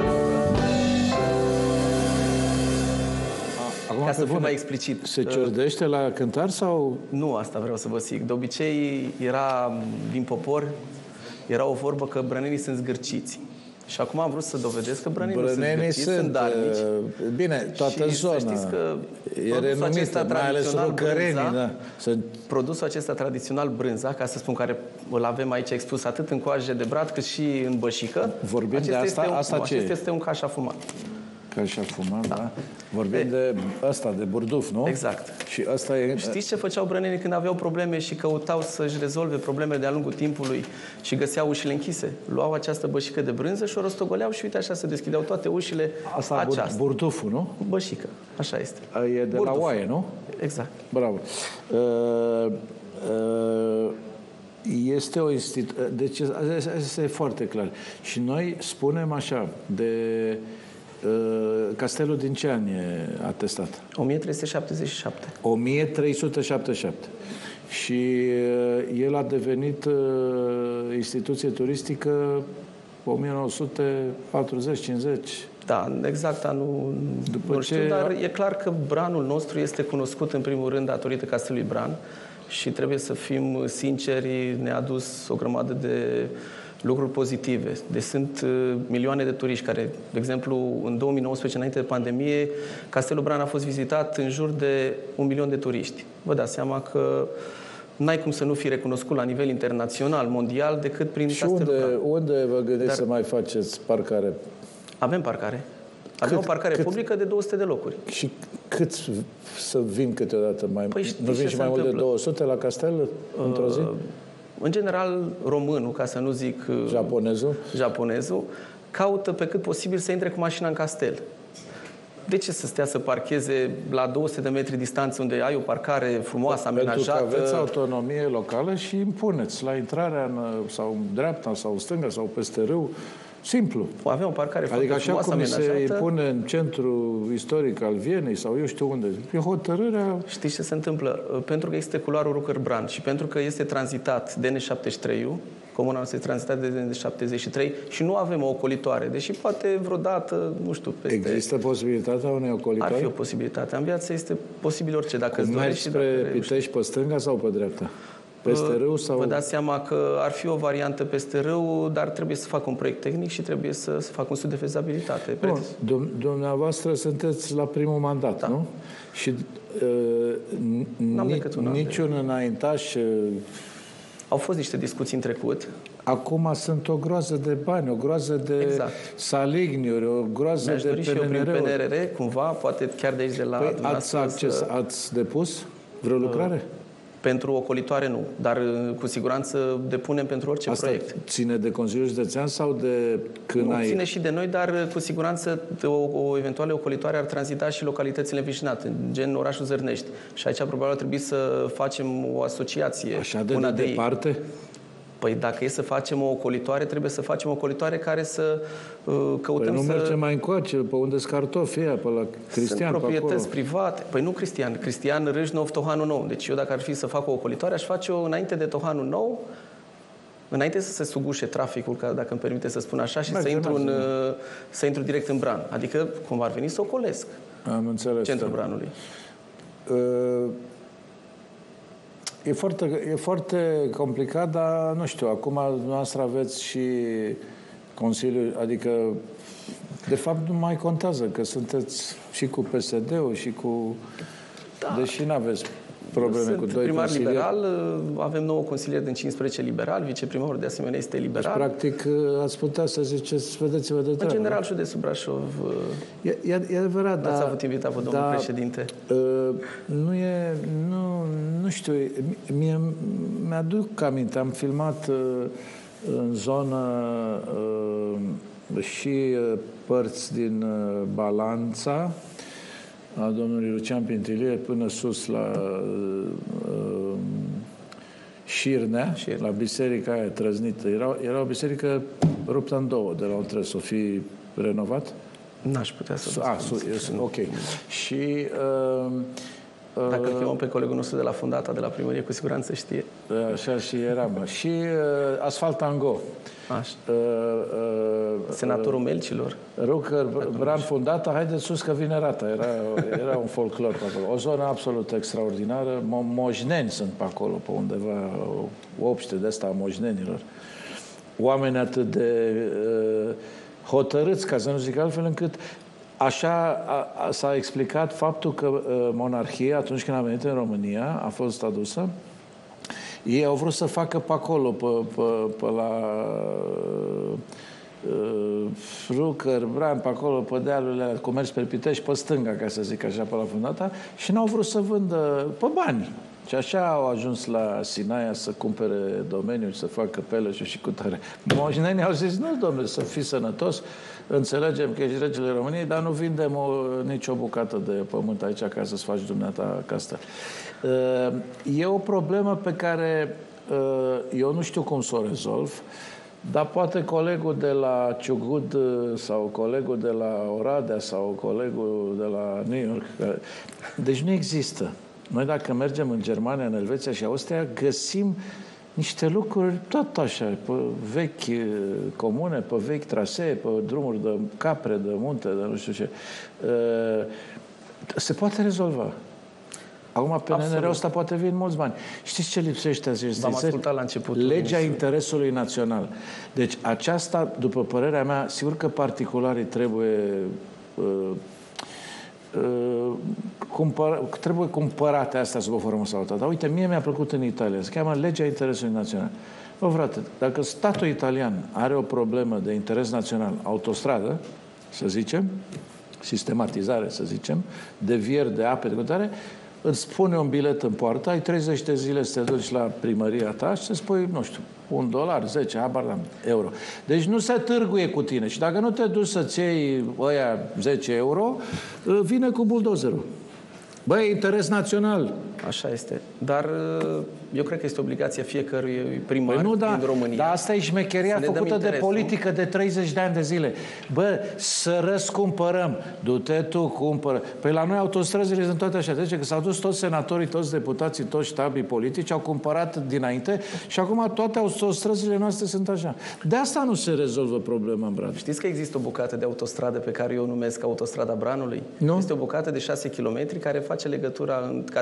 Ca să fiu mai explicit. Se ciordește la cântar sau... Nu, asta vreau să vă zic. De obicei era din popor, era o vorbă că brănenii sunt zgârciți. Și acum am vrut să dovedesc că brănenii sunt zgârciți, sunt darnici. Bine, toată zona e renumită, mai ales rucărenii. Da. Produsul acesta tradițional, brânza, ca să spun, care îl avem aici expus atât în coaje de brad cât și în bășică. Vorbim de asta, acesta este un caș afumat. Caș afumat, da. Vorbim de ăsta, de burduf, nu? Exact. Și asta e... Știți ce făceau brănenii când aveau probleme și căutau să-și rezolve problemele de-a lungul timpului și găseau ușile închise? Luau această bășică de brânză și o rostogoleau și uite așa se deschideau toate ușile. Asta burduful, nu? Bășică, așa este. E de la oaie, nu? Exact. Bravo. Este o instituție... Deci, asta e foarte clar. Și noi spunem așa, de... Castelul din ce an e atestat? 1377. 1377. Și el a devenit instituție turistică 1940-50. Da, exact anul nu știu, dar e clar că Branul nostru este cunoscut în primul rând datorită Castelului Bran și trebuie să fim sinceri, ne-a adus o grămadă de lucruri pozitive. Deci sunt milioane de turiști care, de exemplu, în 2019, înainte de pandemie, Castelul Bran a fost vizitat în jur de 1 milion de turiști. Vă dați seama că n-ai cum să nu fii recunoscut la nivel internațional, mondial, decât prin Castelul Bran. Unde vă gândiți să mai faceți parcare? Avem parcare. Avem o parcare publică de 200 de locuri. Și cât să vin câteodată? Nu vin și mai mult de 200 la castel într-o zi? În general, românul, ca să nu zic japonezul, caută pe cât posibil să intre cu mașina în castel. De ce să stea să parcheze la 200 de metri distanță unde ai o parcare frumoasă, amenajată? Pentru că aveți autonomie locală și impuneți la intrarea sau în dreapta, sau în stânga, sau peste râu. Simplu. Avem o parcare foarte frumoasă, amenajată. Adică așa cum se impune în centrul istoric al Vienei sau eu știu unde. E hotărârea... Știți ce se întâmplă? Pentru că este culoarul Rucărbran și pentru că este tranzitat DN73-ul, comuna noastră este tranzitată de DN73 și nu avem o ocolitoare, deși poate vreodată, nu știu, peste... Există posibilitatea unei ocolitoare? Ar fi o posibilitate. În viață este posibil orice, dacă îți dorești. Mergi spre Pitești pe stânga sau pe dreapta? Peste râu sau... Vă dați seama că ar fi o variantă peste râu, dar trebuie să facă un proiect tehnic și trebuie să facă un studiu de fezabilitate. Bun, dumneavoastră sunteți la primul mandat, nu? Și niciun înaintaș... Au fost niște discuții în trecut. Acum sunt o groază de bani, o groază de saligniuri, o groază de PNRR. Și eu prin PNRR, cumva, poate chiar de aici de la... Ați depus vreo lucrare? Pentru ocolitoare nu, dar cu siguranță depunem pentru orice proiect. Ține de Consiliul Județean sau de când nu, ține și de noi, dar cu siguranță o eventuală ocolitoare ar tranzita și localitățile învecinate, gen orașul Zărnești. Și aici probabil ar trebui să facem o asociație. Așa de departe? Păi dacă e să facem o ocolitoare, trebuie să facem o ocolitoare care să căutăm nu mergem mai încoace, pe unde-s cartofii ăia, pe la Cristian, sunt proprietăți private. Păi nu Cristian, Cristian Râșnov, Tohanul Nou. Deci eu dacă ar fi să fac o ocolitoare, aș face-o înainte de Tohanul Nou, înainte să se sugușe traficul, dacă îmi permite să spun așa, și să intru direct în Bran. Adică, cum ar veni, să ocolesc. Am înțeles. Centrul Branului. E foarte complicat, dar nu știu, acum noastră aveți și Consiliul, adică de fapt nu mai contează că sunteți și cu PSD-ul și cu... Deși nu aveți probleme cu doi primar consilieri. liberal, avem 9 consilieri din 15 liberal, viceprimarul de asemenea este liberal. Deci, practic, ați putea să ziceți, vedeți-vă de treabă. În general, județul Brașov... E adevărat, dar... Ați avut invitat pe domnul președinte? Nu știu, mi-aduc aminte, am filmat în zonă și părți din Balanța, a domnului Lucian Pintilie, până sus la Șirnea, la biserica aia trăznită. Era o biserică ruptă în două, de la un trebuie să o fi renovat. N-aș putea să vă spun. Ok. Și... Dacă îl chemăm pe colegul nostru de la Fundata, de la primărie, cu siguranță știe. Așa și eram. Și Asfalt Tango. Senatorul Melcilor. Rucăr, Bran, Fundata, haideți sus că vine rata. Era un folclor pe acolo. O zonă absolut extraordinară. Moșneni sunt pe acolo, pe undeva, obște de asta a moșnenilor. Oameni atât de hotărâți, ca să nu zic altfel, încât așa s-a explicat faptul că monarhia, atunci când a venit în România, a fost adusă. Ei au vrut să facă pe acolo, pe la Rucăr, Bran, pe acolo, pe dealurile, comerț pe Pitești, pe stânga, ca să zic așa, pe la Fundata, și n-au vrut să vândă pe bani. Și așa au ajuns la Sinaia să cumpere domeniul, să facă Peleșul și cu tare. Moșnenii au zis, nu, domnule, să fii sănătos, înțelegem că ești regele României, dar nu vindem nicio bucată de pământ aici ca să-ți faci dumneata castă. E o problemă pe care eu nu știu cum să o rezolv, dar poate colegul de la Ciugud sau colegul de la Oradea sau colegul de la New York. Deci nu există. Noi dacă mergem în Germania, în Elveția și Austria, găsim niște lucruri tot așa, pe vechi comune, pe vechi trasee, pe drumuri de capre, de munte, de nu știu ce. Se poate rezolva. Acum, PNR-ul ăsta poate vin mulți bani. Știți ce lipsește azi? V-am ascultat la început. Legea interesului național. Deci aceasta, după părerea mea, sigur că particularii trebuie cumpărate astea sub o formă sau alta. Dar uite, mie mi-a plăcut în Italia. Se cheamă Legea Interesului Național. Bă, frate, dacă statul italian are o problemă de interes național, autostradă, să zicem, sistematizare, să zicem, devieri de ape, de cutare, îți pune un bilet în poartă, ai 30 de zile să te duci la primăria ta și să spui, nu știu, $1, 10, habar n-am, euro. Deci nu se târguie cu tine. Și dacă nu te duci să-ți iei ăia 10 euro, vine cu buldozerul. Băi, interes național. Așa este. Dar eu cred că este obligația fiecărui primar din România. Dar asta e șmecheria făcută de politică de 30 de ani de zile. Bă, să răscumpărăm. Du-te tu, cumpără. Păi la noi autostrăzile sunt toate așa. Deci că s-au dus toți senatorii, toți deputații, toți ștabii politici, au cumpărat dinainte și acum toate autostrăzile noastre sunt așa. De asta nu se rezolvă problema în Bran. Știți că există o bucată de autostradă pe care eu o numesc Autostrada Branului? Nu? Este o bucată de 6 km care face legătura, care ocolește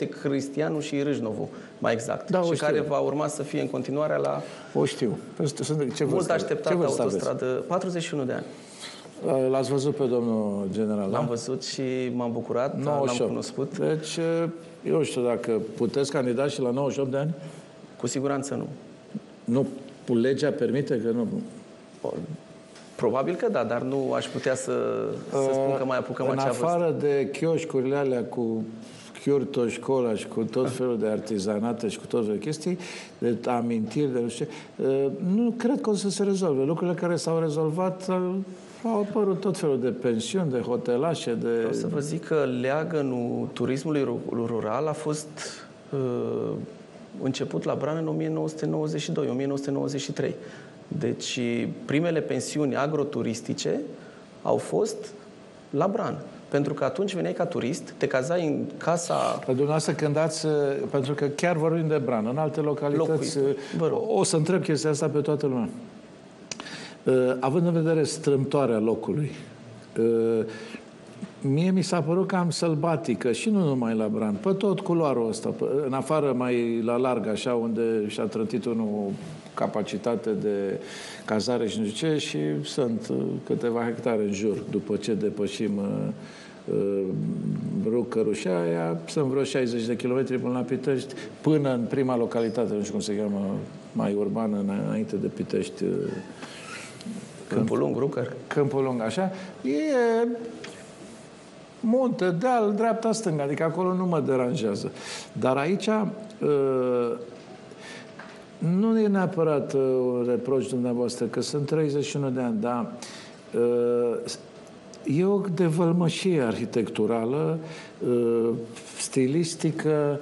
Cristianu și Râșnovu, mai exact. Da, și știu. care va urma să fie în continuare la O știu. mult așteptată autostradă. 41 de ani. L-ați văzut pe domnul general, L-am da? văzut și m-am bucurat, l-am cunoscut. Deci, eu știu, dacă puteți candida și la 98 de ani? Cu siguranță nu. Nu, legea permite că nu... Probabil că da, dar nu aș putea să spun că mai apucăm acea vârstă. În afară de chioșcurile alea cu chiurto, școala și cu tot felul de artizanate și cu tot felul de chestii, de amintiri, de nu știu, nu cred că o să se rezolve. Lucrurile care s-au rezolvat au apărut tot felul de pensiuni, de hotelașe, de... Vreau să vă zic că leagănul turismului rural a fost început la Bran în 1992-1993. Deci primele pensiuni agroturistice au fost la Bran. Pentru că atunci veneai ca turist, te cazai în casa... Dumneavoastră când ați... Pentru că chiar vorbim de Bran, în alte localități... O să întreb chestia asta pe toată lumea. Având în vedere strâmtoarea locului, mie mi s-a părut cam sălbatică și nu numai la Bran, pe tot culoarul ăsta, în afară mai la larg, așa, unde și-a trântit unul capacitate de cazare și nu știu ce, și sunt câteva hectare în jur, după ce depășim Rucărușa aia, sunt vreo 60 de kilometri până la Pitești, până în prima localitate, nu știu cum se cheamă, mai urbană, înainte de Pitești. Câmpul Lung, Rucăr. Câmpul Lung, așa. E munte, deal, dreapta-stânga, adică acolo nu mă deranjează. Dar aici nu e neapărat un reproș dumneavoastră, că sunt 31 de ani, dar e o devălmășie arhitecturală, stilistică,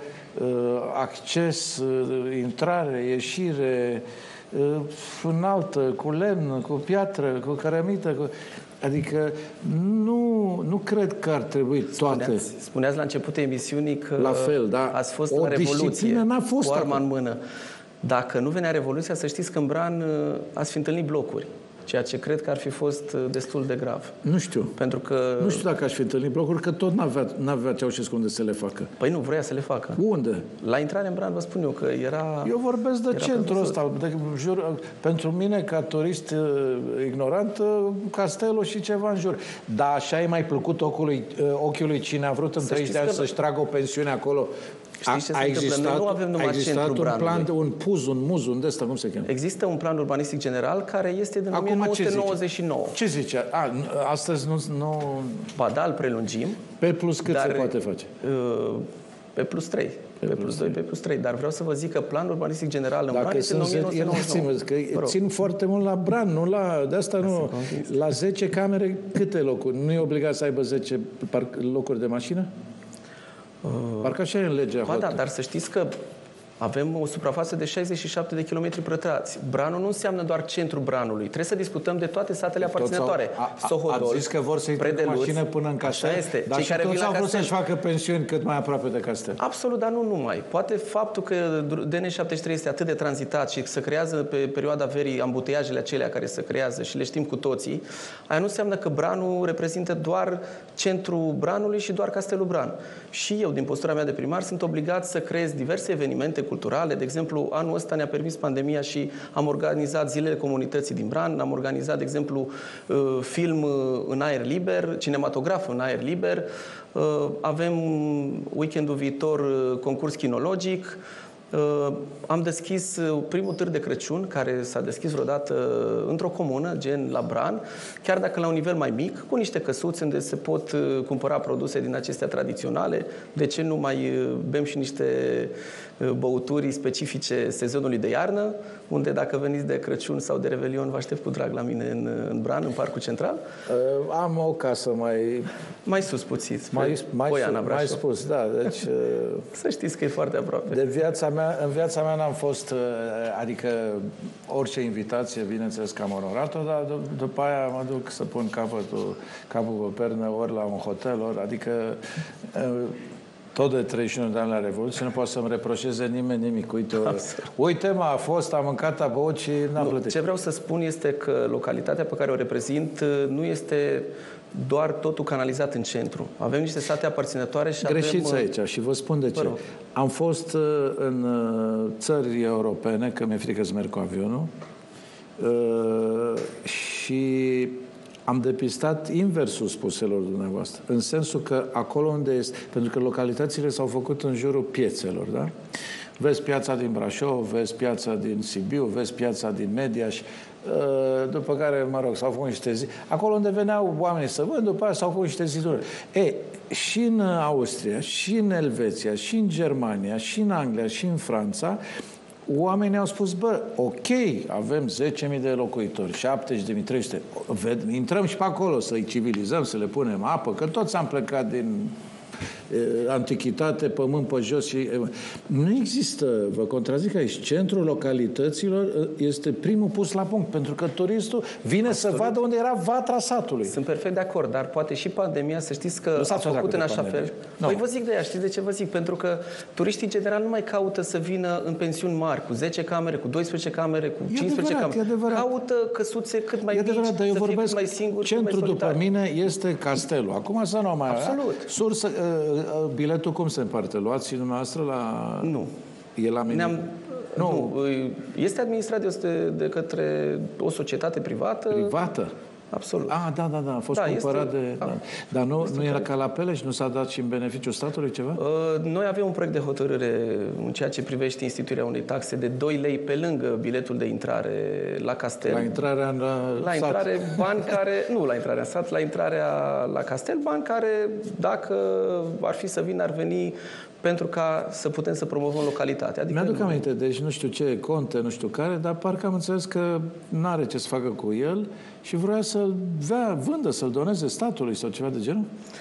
acces, intrare, ieșire, înaltă, cu lemn, cu piatră, cu cărămită, adică nu cred că ar trebui toate. Spuneați la începutul emisiunii că la fel, da. ați fost la Revoluție, n-a fost cu arma în mână. Dacă nu venea Revoluția, să știți că în Bran ați fi întâlnit blocuri. Ceea ce cred că ar fi fost destul de grav. Nu știu. Pentru că... Nu știu dacă aș fi întâlnit blocuri, că tot n-avea Ceaușescu unde să le facă. Păi nu, vrea să le facă. Unde? La intrare în Bran, vă spun eu că era... Eu vorbesc de centrul ăsta. Pentru mine, ca turist ignorant, castelul și ceva în jur. Dar așa e mai plăcut ochiului cine a vrut în 30 de ani să-și tragă o pensiune acolo. A existat, nu avem numai un plan, un muz, un ăsta, cum se cheamă? Există un plan urbanistic general care este din 1999. Ce zice? Astăzi nu... Ba da, îl prelungim. Pe plus cât se poate face? Pe plus 3. Pe plus 2, pe plus 3. Dar vreau să vă zic că planul urbanistic general în Bran este în 1999. Că țin foarte mult la Bran, nu la... De asta nu... La 10 camere, câte locuri? Nu e obligat să aibă 10 locuri de mașină? Parcă așa e în legea. Ba da, dar să știți că avem o suprafață de 67 de kilometri pătrați. Branul nu înseamnă doar centrul Branului. Trebuie să discutăm de toate satele aparținătoare. Sohodol, ați zis că vor să-i ducă mașină până în castel. Așa este. Dar și toți au vrut să-și facă pensiuni cât mai aproape de castel. Absolut, dar nu numai. Poate faptul că DN73 este atât de tranzitat și să creează pe perioada verii ambuteiajele acelea care se creează și le știm cu toții, aia nu înseamnă că Branul reprezintă doar centrul Branului și doar castelul Bran. Și eu, din postura mea de primar, sunt obligat să creez diverse evenimente culturale. De exemplu, anul ăsta ne-a permis pandemia și am organizat zilele comunității din Bran, am organizat, de exemplu, film în aer liber, cinematograf în aer liber, avem weekendul viitor concurs chinologic, am deschis primul târg de Crăciun, care s-a deschis vreodată într-o comună, gen la Bran, chiar dacă la un nivel mai mic, cu niște căsuți unde se pot cumpăra produse din acestea tradiționale. De ce nu mai bem și niște băuturi specifice sezonului de iarnă, unde dacă veniți de Crăciun sau de Revelion, vă aștept cu drag la mine în Bran, în Parcul Central. Am o casă mai sus puțin, mai spus, da. Deci, să știți că e foarte aproape. În viața mea n-am fost, adică orice invitație, bineînțeles că am onorat-o, dar după aia mă duc să pun capul pe pernă, ori la un hotel, ori, adică tot de 31 de ani la Revoluție, nu poate să-mi reproșeze nimeni nimic. Uite, a fost, am mâncat, a băut și n-am plătit. Ce vreau să spun este că localitatea pe care o reprezint nu este doar totul canalizat în centru. Avem niște sate aparținătoare și Greșiți avem... aici și vă spun de ce. Am fost în țări europene, că mi-e frică să merg cu avionul, și am depistat inversul spuselor dumneavoastră. În sensul că acolo unde este... Pentru că localitățile s-au făcut în jurul piețelor, da? Vezi piața din Brașov, vezi piața din Sibiu, vezi piața din Mediaș, după care, mă rog, s-au făcut niște zi. Acolo unde veneau oamenii să vând, după aia s-au făcut niște ziduri. Și în Austria, și în Elveția, și în Germania, și în Anglia, și în Franța, oamenii au spus, bă, ok, avem 10.000 de locuitori, 70.300, intrăm și pe acolo să-i civilizăm, să le punem apă, că toți am plecat din antichitate, pământ pe jos și... Nu există, vă contrazic aici, centrul localităților este primul pus la punct, pentru că turistul vine să vadă unde era vatra satului. Sunt perfect de acord, dar poate și pandemia, să știți că a făcut în așa fel... Păi vă zic de ea, știți de ce vă zic? Pentru că turiștii, în general, nu mai caută să vină în pensiuni mari, cu 10 camere, cu 12 camere, cu 15 camere. Caută căsuțe cât mai mici, dar eu să vorbesc, fie cât mai singur, centrul după mine este castelul. Acum să nu mai... Absolut. Sursă, biletul cum se împarte? Luați și dumneavoastră la... Nu. E la mine? Nu. Este administrat de către o societate privată. Privată? Absolut. Da. A fost cumpărat de... Dar nu era ca la Peleș? Nu s-a dat și în beneficiul statului ceva? Noi avem un proiect de hotărâre în ceea ce privește instituirea unei taxe de 2 lei pe lângă biletul de intrare la castel. La intrarea în sat. Intrare, bani care... Nu la intrarea în sat, la intrarea la castel, bani care, dacă ar fi să vină, ar veni pentru ca să putem să promovăm localitatea. Adică mi-aduc aminte, deci nu știu ce conte, nu știu care, dar parcă am înțeles că n-are ce să facă cu el și vrea să-l vândă, să-l doneze statului sau ceva de genul?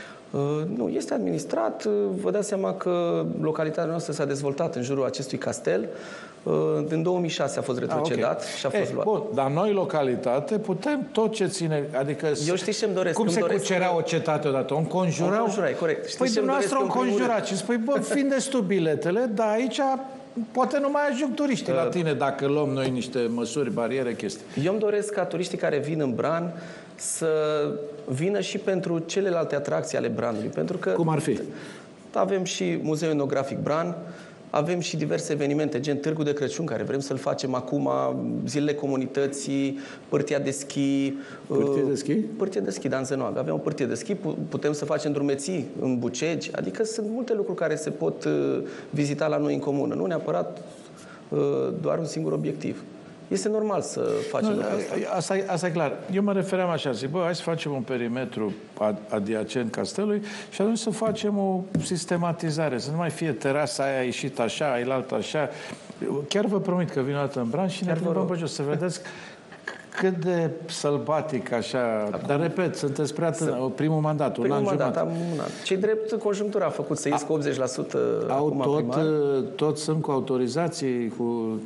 Nu, este administrat. Vă dați seama că localitatea noastră s-a dezvoltat în jurul acestui castel. În 2006 a fost retrocedat și a fost luat. Bun, dar noi, localitate, putem tot ce ține... Adică eu știți ce-mi doresc? Cum se cucerea o cetate odată? O înconjurau? Corect. Păi dumneavoastră o înconjurați și spui, bă, vindeți tu biletele, dar aici poate nu mai ajung turiștii la tine dacă luăm noi niște măsuri, bariere, chestii. Eu îmi doresc ca turiștii care vin în Bran să vină și pentru celelalte atracții ale Branului. Pentru că cum ar fi? Avem și Muzeul Etnografic Bran, avem și diverse evenimente, gen Târgul de Crăciun, care vrem să-l facem acum, Zilele Comunității, Pârtia de schi. Pârtie de schi? Pârtie de schi, în Zenoag. Avem o pârtie de schi, putem să facem drumeții în Bucegi, adică sunt multe lucruri care se pot vizita la noi în comună, nu neapărat doar un singur obiectiv. Este normal să facem asta e clar. Eu mă refeream așa, zic, bă, hai să facem un perimetru adiacent castelului și atunci să facem o sistematizare, să nu mai fie terasa aia ieșit așa, ailaltă așa. Chiar vă promit că vin o dată în Bran și ne plimbăm pe jos să vedeți cât de sălbatic așa. Dar, repet, sunteți prea primul mandat, un an jumătate. Am un an. Ce-i drept, conjunctura a făcut să ies cu 80% acum tot sunt cu autorizații, cu...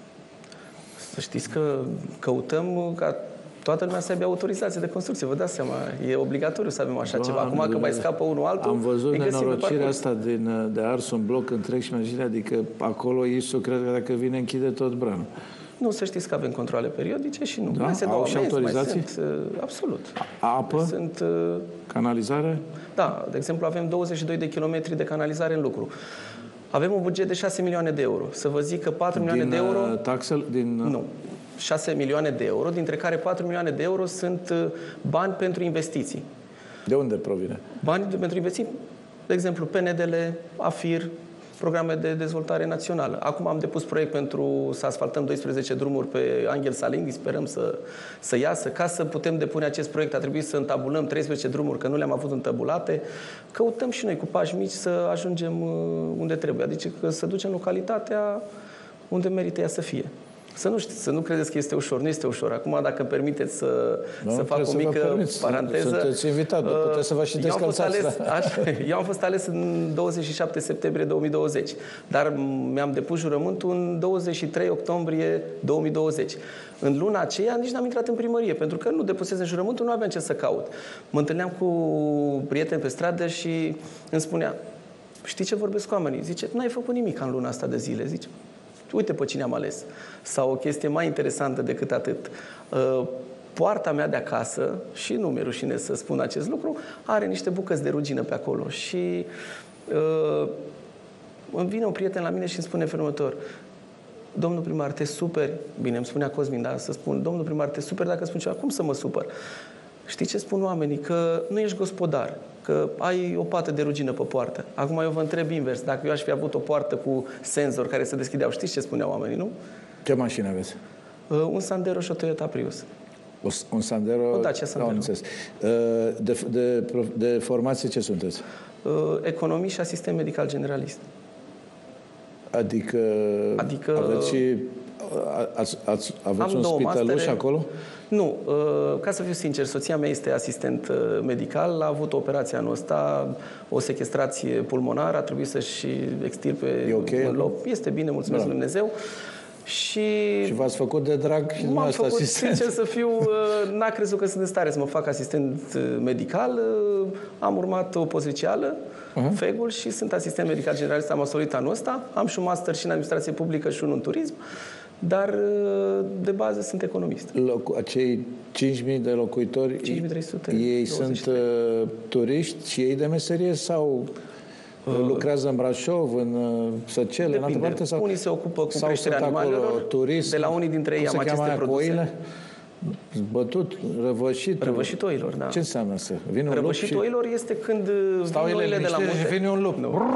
Să știți că căutăm ca toată lumea să aibă autorizație de construcție. Vă dați seama, e obligatoriu să avem așa ceva. Acum că mai scapă unul altul... Am văzut nenorocirea asta de ars un bloc întreg și adică acolo ISU cred că dacă vine închide tot Branul. Nu, să știți că avem controle periodice și nu. Da? Au și autorizații? Absolut. Apă? Canalizare? Da, de exemplu avem 22 de kilometri de canalizare în lucru. Avem un buget de 6 milioane de euro. Să vă zic că 4 milioane de euro... Nu. 6 milioane de euro, dintre care 4 milioane de euro sunt bani pentru investiții. De unde provine? Bani pentru investiții, de exemplu, PNDL, AFIR, programe de dezvoltare națională. Acum am depus proiect pentru să asfaltăm 12 drumuri pe Anghel Salinghi, sperăm să iasă. Ca să putem depune acest proiect a trebuit să întabulăm 13 drumuri, că nu le-am avut întabulate. Căutăm și noi cu pași mici să ajungem unde trebuie, adică să ducem localitatea unde merită ea să fie. Să nu credeți că este ușor. Nu este ușor. Acum, dacă îmi permiteți să fac o mică paranteză... Sunteți invitat, puteți să vă și descălțați. Eu am fost ales în 27 septembrie 2020, dar mi-am depus jurământul în 23 octombrie 2020. În luna aceea nici n-am intrat în primărie, pentru că nu depusesem jurământul, nu aveam ce să caut. Mă întâlneam cu prieteni pe stradă și îmi spunea, știi ce vorbesc cu oamenii? Zice, n-ai făcut nimic în luna asta de zile. Zice, uite pe cine am ales. Sau o chestie mai interesantă decât atât. poarta mea de acasă, și nu mi-e rușine să spun acest lucru, are niște bucăți de rugină pe acolo. Și îmi vine un prieten la mine și îmi spune felul următor: domnul primar, te superi? Bine, îmi spunea Cosmin, dar să spun: domnul primar, te superi dacă spun ceva? Cum să mă supăr? Știi ce spun oamenii? Că nu ești gospodar, că ai o pată de rugină pe poartă. Acum eu vă întreb invers: dacă eu aș fi avut o poartă cu senzor care se deschideau, știți ce spuneau oamenii, nu? Ce mașină aveți? Un Sandero și o Toyota Prius. Un Sandero? O Dacia Sandero. De formație ce sunteți? Economii și asistent medical generalist. Adică aveți și aveți un spitaluș acolo? Nu. Ca să fiu sincer, soția mea este asistent medical, a avut o operație anul ăsta, o sechestrație pulmonară, a trebuit să-și extirpe un lob. Este bine, mulțumesc lui Dumnezeu. Și v-ați făcut de drag și m-am făcut, sincer să fiu, n-a crezut că sunt în stare să mă fac asistent medical. Am urmat o pozicială, FEG-ul, și sunt asistent medical generalist, am absolvit anul ăsta. Am și un master și în administrație publică și unul în turism, dar de bază sunt economist. Acei 5.000 de locuitori, 5.300, ei sunt turiști și ei de meserie sau lucrează în Brașov, în Săcele, în altă parte? Sau unii se ocupă cu sau creșterea animalelor, turism, de la unii dintre ei am aceste produse. Coile? Bătut, răvășit. Răvășit oilor, da. Ce înseamnă asta? Vine un răvășit lup oilor este când stau vin oile de la munte. Vine un lup. Nu.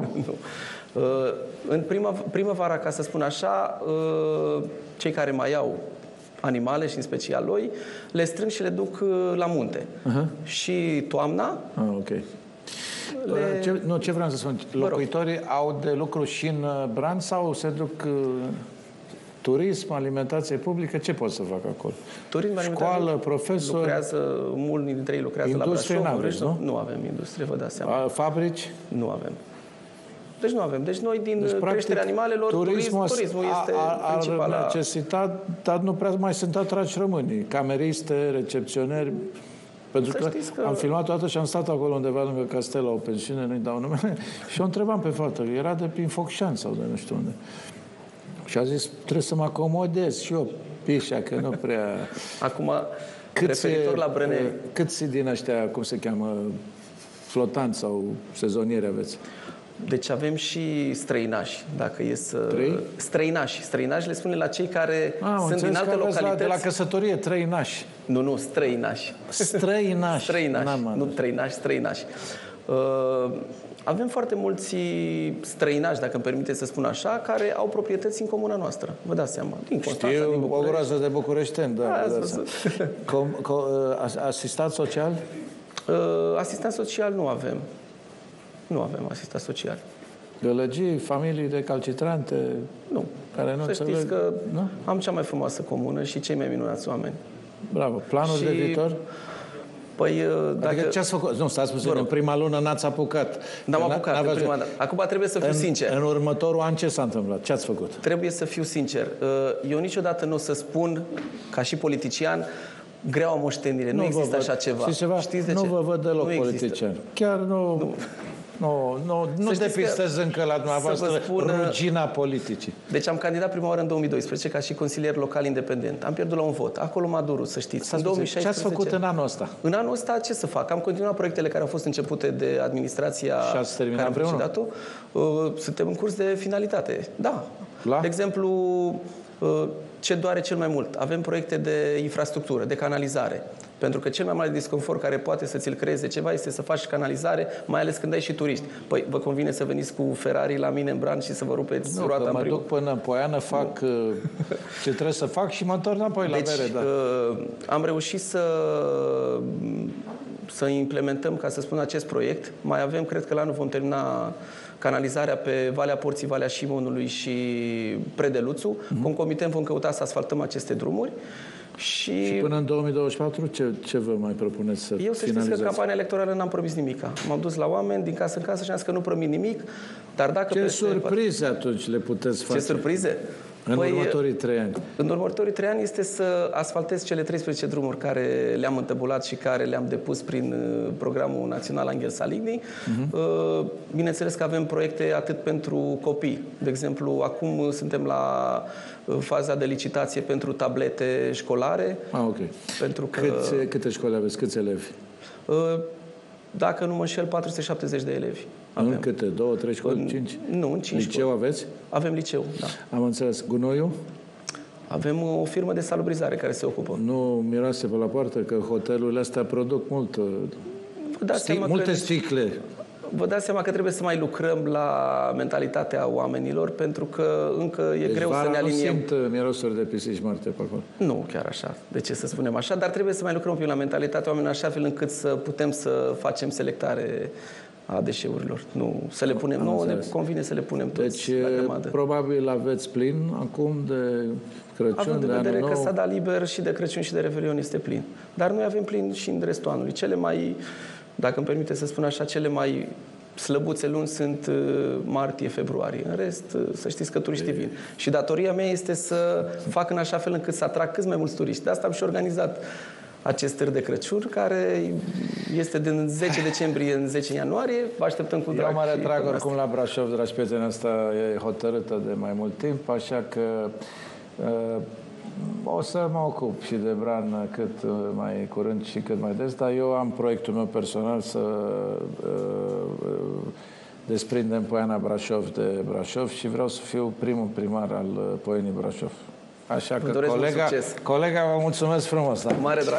În primăvara, ca să spun așa, cei care mai au animale și în special oi, le strâng și le duc la munte. Și toamna... ok. Ce vreau să spun? Locuitorii au de lucru și în Bran sau se duc turism, alimentație publică? Ce pot să facă acolo? Turism, școală, profesori? Lucrează, mulți dintre ei lucrează industrie la Brașov. Nu avem industrie, vă dați seama. Fabrici? Nu avem. Deci nu avem. Deci noi din creșterea animalelor, turismul este principala... Ar necesita, dar nu prea mai sunt atrași românii. Cameriste, recepționeri... Pentru că am filmat toată și am stat acolo undeva lângă Castel, la o pensiune, nu-i dau numele, și o întrebam pe fată, era de prin Focșani sau de nu știu unde. Și a zis, trebuie să mă acomodez și eu, pișa, că nu prea... Acum, referitor la Brăneni... Câți din ăștia, cum se cheamă, flotanți sau sezonieri aveți? Deci avem și străinași, dacă e să... Străinași. Străinași le spune la cei care sunt din alte localități. De la căsătorie, trăinași. Nu, străinași. Străinași. Nu trăinași, străinași. Avem foarte mulți străinași, dacă îmi permite să spun așa, care au proprietăți în comuna noastră. Vă dați seama. Din Constanța, din București. O groază de bucureșteni, da. Asistat social? Asistat social nu avem. Nu avem asistat social. Gălăgii, familii recalcitrante? Nu. Care nu să știți că am cea mai frumoasă comună și cei mai minunați oameni. Bravo. Planuri de viitor? Păi, adică ce ați făcut? Nu, stați puțin, în prima lună n-ați apucat. N-am apucat în prima dată. Acum trebuie să fiu sincer. În următorul an ce s-a întâmplat? Ce ați făcut? Trebuie să fiu sincer. Eu niciodată nu o să spun, ca și politician, greaua moștenire. Nu există așa ceva. Știți de ce? Nu vă văd deloc politician. Chiar nu... Nu depistez încă la dumneavoastră rugina politicii. Deci am candidat prima oară în 2012 ca și consilier local independent. Am pierdut la un vot. Acolo m-a durut, să știți. În 2016, ce ați făcut în anul ăsta? În anul ăsta ce să fac? Am continuat proiectele care au fost începute de administrația care am precedat-o. Suntem în curs de finalitate. Da. De exemplu, ce doare cel mai mult? Avem proiecte de infrastructură, de canalizare. Pentru că cel mai mare disconfort care poate să ți-l creeze ceva este să faci canalizare, mai ales când ai și turiști. Păi, vă convine să veniți cu Ferrari la mine în Bran și să vă rupeți roata în primul? Mă duc până în Poiană, fac ce trebuie să fac și mă întorc înapoi la bere. Da. Am reușit să implementăm, ca să spun, acest proiect. Mai avem, cred că la anul vom termina canalizarea pe Valea Porții, Valea Șimonului și Predeluțu. Concomitent vom căuta să asfaltăm aceste drumuri. Și până în 2024 ce vă mai propuneți să finalizați? Eu să știți că în campania electorală n-am promis nimic. M-am dus la oameni din casă în casă și am zis că nu promit nimic, dar dacă... Ce surprize atunci le puteți face? Ce surprize? În următorii 3 ani. În următorii 3 ani este să asfaltez cele 13 drumuri care le-am întăbulat și care le-am depus prin programul național Angel Saligny. Bineînțeles că avem proiecte atât pentru copii. De exemplu, acum suntem la faza de licitație pentru tablete școlare. Ok. Pentru că, câte școli aveți? Câți elevi? Dacă nu mă înșel, 470 de elevi. Avem. În câte? 2, 3 școli? 5? Nu, în 5 Liceu școli. aveți? Avem liceu, da. Am înțeles. Gunoiul? Avem o firmă de salubrizare care se ocupă. Nu miroase pe la poartă că hotelurile astea produc mult, multe sticle. Vă dați seama că trebuie să mai lucrăm la mentalitatea oamenilor, pentru că încă e greu să ne aliniem. Nu simt mirosuri de pisici moarte pe acolo. Nu chiar așa, de ce să spunem așa, dar trebuie să mai lucrăm un pic la mentalitatea oamenilor, așa fel încât să putem să facem selectare a deșeurilor. Nu, să le punem, nouă ne convine să le punem toți la grămadă. Probabil aveți plin acum de Crăciun, având în de vedere Anul că Nou. s-a dat liber și de Crăciun și de Revelion este plin. Dar noi avem plin și în restul anului. Cele mai, dacă îmi permite să spun așa, cele mai slăbuțe luni sunt martie, februarie. În rest, să știți că turiștii vin. Și datoria mea este să fac în așa fel încât să atrag cât mai mulți turiști. De asta am și organizat acest târg de Crăciun, care este din 10 decembrie în 10 ianuarie. Vă așteptăm cu drag. Eu mă retrag oricum la Brașov, dragi prieteni, asta e hotărâtă de mai mult timp, așa că o să mă ocup și de Bran cât mai curând și cât mai des, dar eu am proiectul meu personal să desprindem Poiana Brașov de Brașov și vreau să fiu primul primar al Poienii Brașov. Așa că, colega, vă mulțumesc frumos. Da? Mare drag!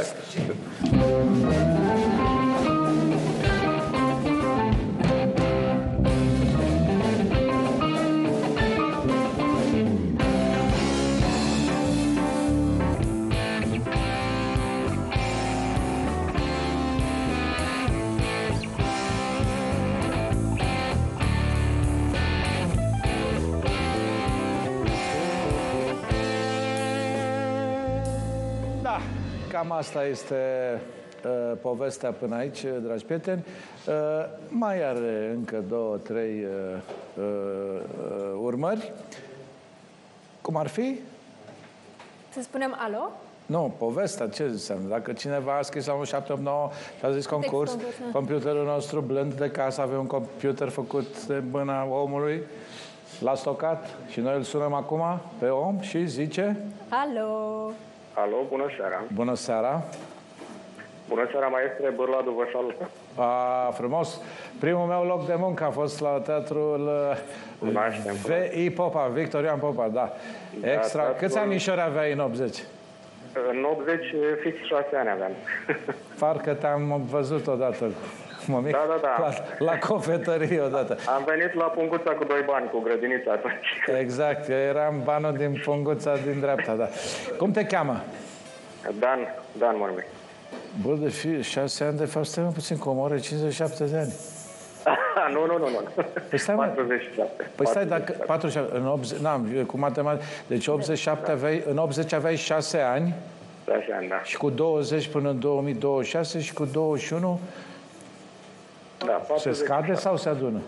Cam asta este povestea până aici, dragi prieteni. Mai are încă 2-3 urmări. Cum ar fi? Să spunem alo? Nu, povestea, ce înseamnă? Dacă cineva a scris la 1789 și a zis concurs, computerul nostru blând de casă, avea un computer făcut de mâna omului, l-a stocat și noi îl sunăm acum pe om și zice... Alo! Alo, bună seara! Bună seara! Bună seara, maestre Bârladu, vă salută! Frumos! Primul meu loc de muncă a fost la teatrul V.I. Popa, Victor Ioan Popa, da. Extra. Câți anișori aveai în 80? În 80, fix 6 ani aveam. Parcă te-am văzut odată. Mămic, da. La cofetărie odată. Am venit la Punguța cu 2 bani, cu grădinița atunci. Exact, eu eram banul din Punguța din dreapta, da. Cum te cheamă? Dan Mormei. Bă, de fi 6 ani, de fapt, stai puțin, că omoră 57 de ani. Nu. Păi stai, 47. Păi stai, dacă 47, în 80, n-am, cu matematică, deci 87 aveai, în 80 aveai 6 ani. 6 ani, da. Și cu 20 până în 2026 și cu 21... Da, se scade sau se adună?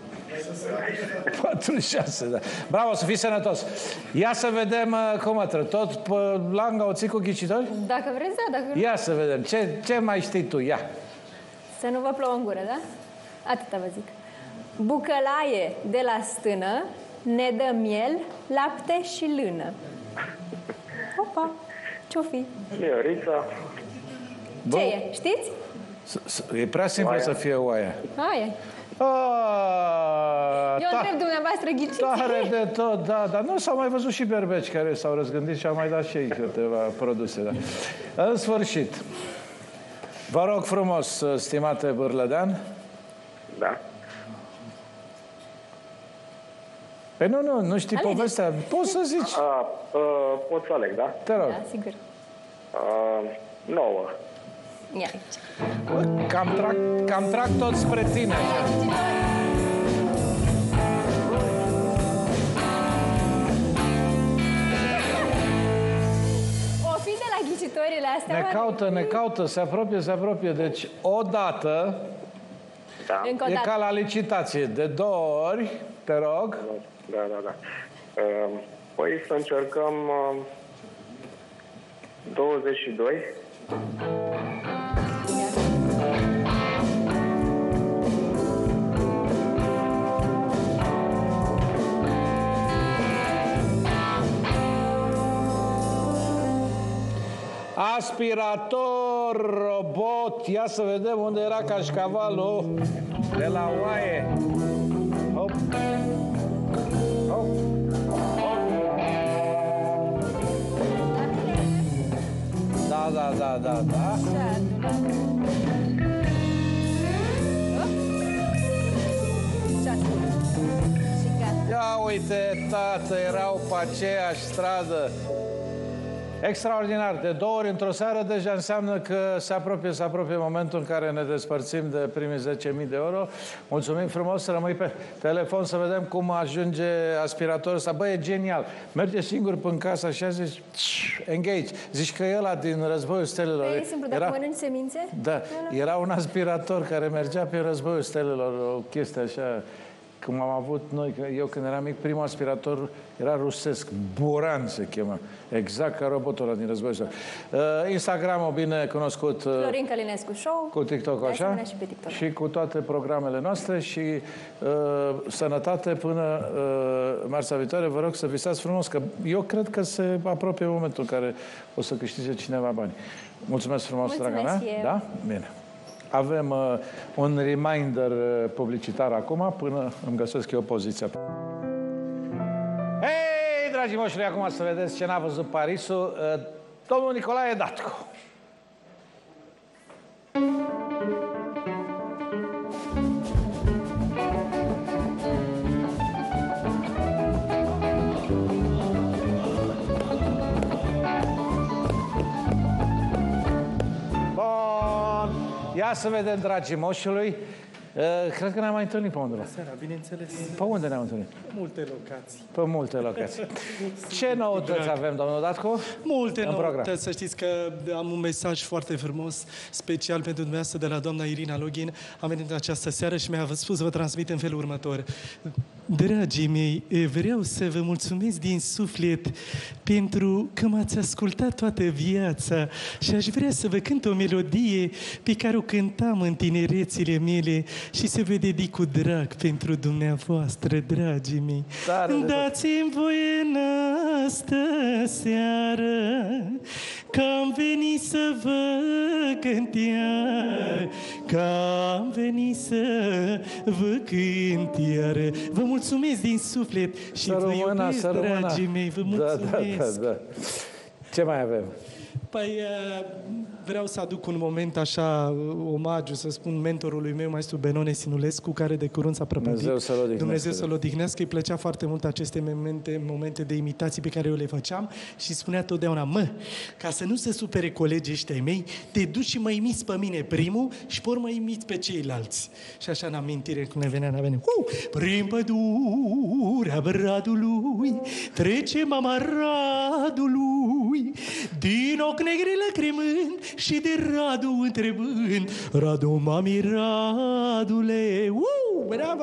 46, da. Bravo, să fii sănătos. Ia să vedem cum tot pe langa o ții cu ghicitori? Dacă vreți, da, dacă nu. Ia să vedem. Ce mai știi tu? Ia. Să nu vă plouă în gură, da? Atâta vă zic. Bucălaie de la stână ne dă miel, lapte și lână. Opa, ce-o fi? Miorița. Ce e? Știți? E prea simplu să fie oaia. Aia. Eu întreb dumneavoastră ghiciți. Tare de tot, da, dar nu s-au mai văzut și berbeci care s-au răzgândit și au mai dat și ei câteva produse. Da. În sfârșit, vă rog frumos, stimate Bârlădean. Da. Păi nu știi povestea. Poți să zici. Pot să aleg, da? Te rog. Da, sigur. 9. Ia aici. Cam trag tot spre tine. O fi de la ghicitorile astea? Ne caută, se apropie. Deci, odată, Da. e ca la licitație, de 2 ori, te rog. Da. Păi să încercăm 22. Aspirator, robot, ia să vedem unde era cașcavalul de la oaie. Hop. Hop. Da. Ia uite, tată, erau pe aceeași stradă. Extraordinar. De 2 ori într-o seară deja înseamnă că se apropie momentul în care ne despărțim de primii 10.000 de euro. Mulțumim frumos, să rămâi pe telefon să vedem cum ajunge aspiratorul ăsta. Bă, e genial. Merge singur până în casă așa, zici, engage. Zici că e ăla din Războiul Stelelor. E simplu, dacă mănânci semințe? Da, era un aspirator care mergea pe Războiul Stelelor, o chestie așa. Cum am avut noi, eu când eram mic, primul aspirator era rusesc, Buran se chema, exact ca robotul ăla din Războiul. Instagram-ul bine cunoscut. Florin Călinescu Show. Cu TikTok, așa? Și pe TikTok. Și cu toate programele noastre și sănătate până marțea viitoare. Vă rog să visați frumos, că eu cred că se apropie momentul în care o să câștige cineva bani. Mulțumesc frumos, draga mea. Da? Bine. Avem un reminder publicitar acum, până îmi găsesc eu poziția. Hei, dragii moșului, acum să vedeți ce n-a văzut Parisul. Domnul Nicolae Datcu. Ia să vedem, dragii moșului. Cred că ne-am mai întâlnit pe undeva. Seara, bineînțeles. Pe unde ne-am întâlnit? Multe locații. Pe multe locații. Ce noutăți avem, domnul Datcu? Multe noutăți. Să știți că am un mesaj foarte frumos, special pentru dumneavoastră, de la doamna Irina Login. Am venit în această seară și mi-a spus să vă transmit în felul următor. Dragii mei, vreau să vă mulțumesc din suflet pentru că m-ați ascultat toată viața și aș vrea să vă cânt o melodie pe care o cântam în tinerețile mele și să vă dedic cu drag pentru dumneavoastră, dragii mei. Dați-mi voie în astă seară că am venit să vă cânt iar, că am venit să vă cânt iar. Vă mulțumesc din suflet și vă iubesc, dragii mei, vă mulțumesc. Da. Ce mai avem? Păi, vreau să aduc un moment așa, omagiu, să spun, mentorului meu, maestru Benone Sinulescu, care de curând s-a prăpădit. Dumnezeu să-l odihnească. Îi plăcea foarte mult aceste momente de imitații pe care eu le făceam și spunea totdeauna, mă, ca să nu se supere colegii ăștia mei, te duci și mă imiți pe mine primul și pe urmă imiți pe ceilalți. Și așa în amintire, când ne venea. Prin pădurea Bradului trece mama Radului, din ochi negre lacrimând și de Radu întrebând, Radu, mami, Radule. Bravo!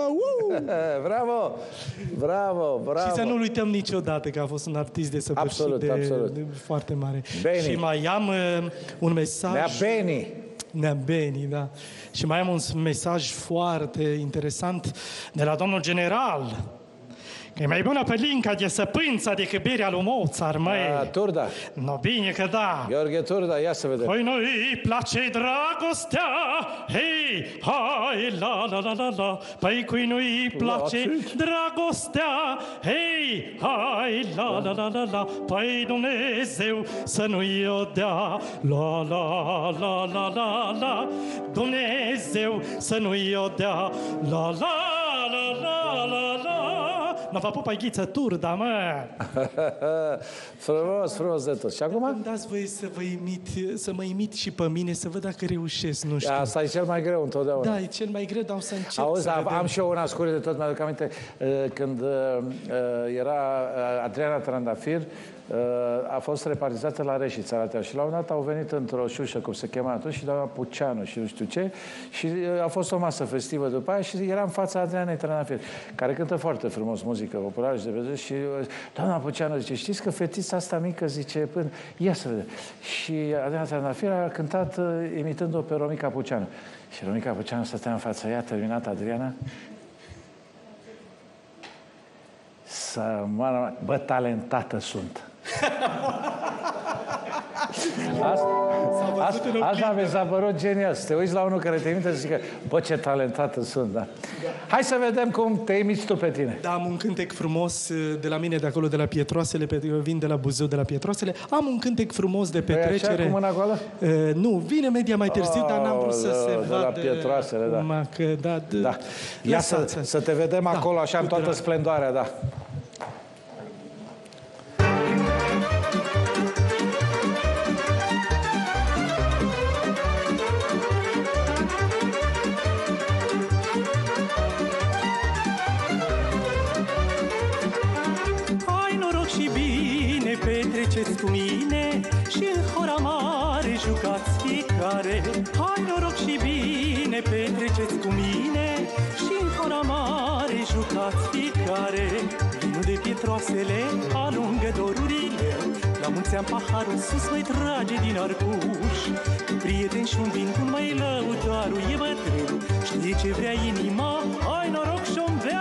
Bravo! Și să nu-l uităm niciodată că a fost un artist desăvârșit de foarte mare. Beni. Și mai am un mesaj. Nea Beni, da. Și mai am un mesaj foarte interesant de la domnul general. Că e mai bună pălinca de săpânța decât berea lui Mozart, măi. Turda. No, bine că da. Gheorghe Turda, ia să vedem. Păi nu-i place dragostea, hei, hai, la. Păi cui nu-i place dragostea, hei, hai, la. Păi Dumnezeu să nu-i o dea, la. Dumnezeu să nu-i o dea, la. Mă vă pupa Ghiță Turda, mă! Frumos de tot. Și acum? Îmi dați voie să mă imit și pe mine, să văd dacă reușesc, nu știu. Asta e cel mai greu întotdeauna. Da, e cel mai greu, dar o să încerc. Auzi, am și eu una scurtă de tot, mi-aduc aminte, când era Adriana Trandafir, a fost repartizată la Reșița, la teatru. Și la un dat au venit într-o șușă, cum se chema atunci, și doamna Puceanu și nu știu ce, și a fost o masă festivă după aia și era în fața Adrianei Trandafir, care cântă foarte frumos muzică populară și de vedere, și doamna Puceanu zice, știți că fetița asta mică, zice, până, ia să vedem. Și Adriana Trandafir a cântat imitând-o pe Romica Puceanu. Și Romica Puceanu stătea în fața ei, a terminat Adriana. Bă, talentată sunt. Asta mi s-a părut genial. Să te uiți la unul care te imite și zică, bă, ce talentată sunt, da. Hai să vedem cum te imiți tu pe tine. Da, am un cântec frumos de la mine, de acolo, de la Pietroasele, eu vin de la Buzău, de la Pietroasele. Am un cântec frumos de petrecere. Așa, cu mâna goală? Nu, vine media mai târziu, dar n-am vrut să se vadă. De la Pietroasele, da. Da. Ia să te vedem acolo, așa, în toată splendoarea, da. Petreceți cu mine și în hora mare jucați fiecare. Hai noroc și bine, petreceți cu mine și în hora mare jucați fiecare. Vinul de Pietroasele alungă dorurile, la mulți ani paharul sus mai trage din arcuș. Prieteni și un vin cum mai lăutarul e bătrân, știe ce vrea inima, hai noroc și-o-mi bea.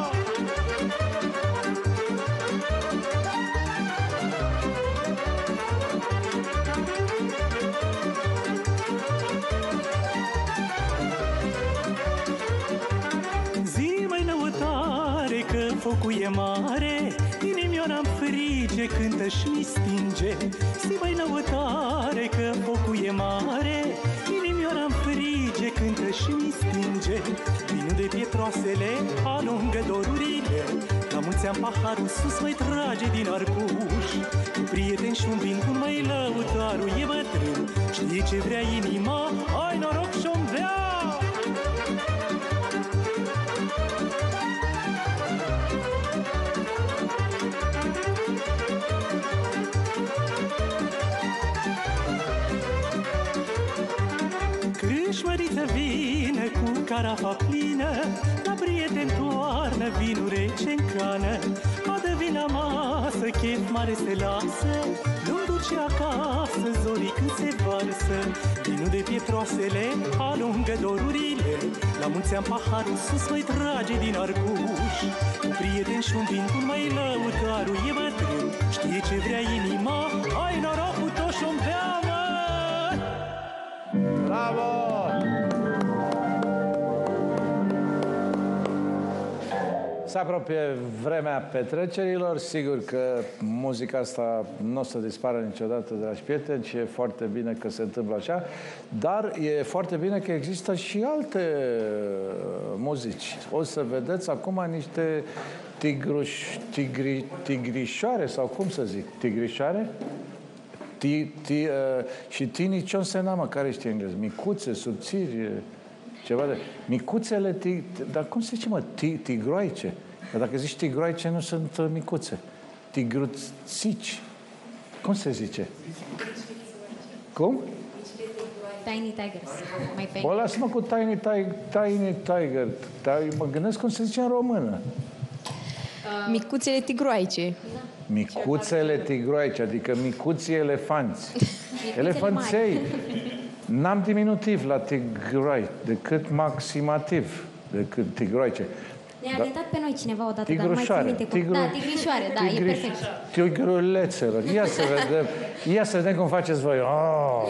Focul e mare, inimioara-mi frige, cântă și-mi stinge. Zi mai năutare că focul e mare, inimioara-mi frige, cântă și-mi stinge. Vinul de Pietroasele alungă dorurile, la mulți ani paharul sus mai trage din arcuș. Prieteni și un vin cum mai lăutarul e bătrân, știe ce vrea inima, ai noroc și-o-mi bea. Crâșmăriță vină cu carafa plină, la prieten toarnă vinul rece-n cană. Adă vin la masă, chef mare se lasă, nu-mi duce acasă zorii când se varsă. Vinul de Pietroasele alungă dorurile, la mulți ani paharul sus mai trage din arcuș. Prieten și un vin cum mai lăutarul e bătrân, știe ce vrea inima, ai noroc cu tot și-o-mi bea, mă! Bravo! Se apropie vremea petrecerilor, sigur că muzica asta nu o să dispară niciodată, dragi prieteni, și e foarte bine că se întâmplă așa, dar e foarte bine că există și alte muzici. O să vedeți acum niște tigrișoare, sau cum să zic, tigrișoare? Și tini, ce înseamnă, mă? Care știe engleză? Micuțe, subțiri, ceva de... Micuțele, dar cum se zice, mă? Tigroaice. Că dacă zici tigroaice, nu sunt micuțe. Tigruțici. Cum se zice? Cum? Tiny Tigers. Bă, lasă-mă cu Tiny Tiger. Dar mă gândesc cum se zice în română. Micuțele tigroaice. Micuțele tigroaice, adică micuții elefanți. Elefanței. N-am diminutiv la tigroi, decât maximativ, decât tigroaice. Ne-a aventat pe noi cineva odată, Tigrușoare. Da, tigrișoare, da, e perfect. Tigrulețelor. Ia să vedem cum faceți voi. Oh.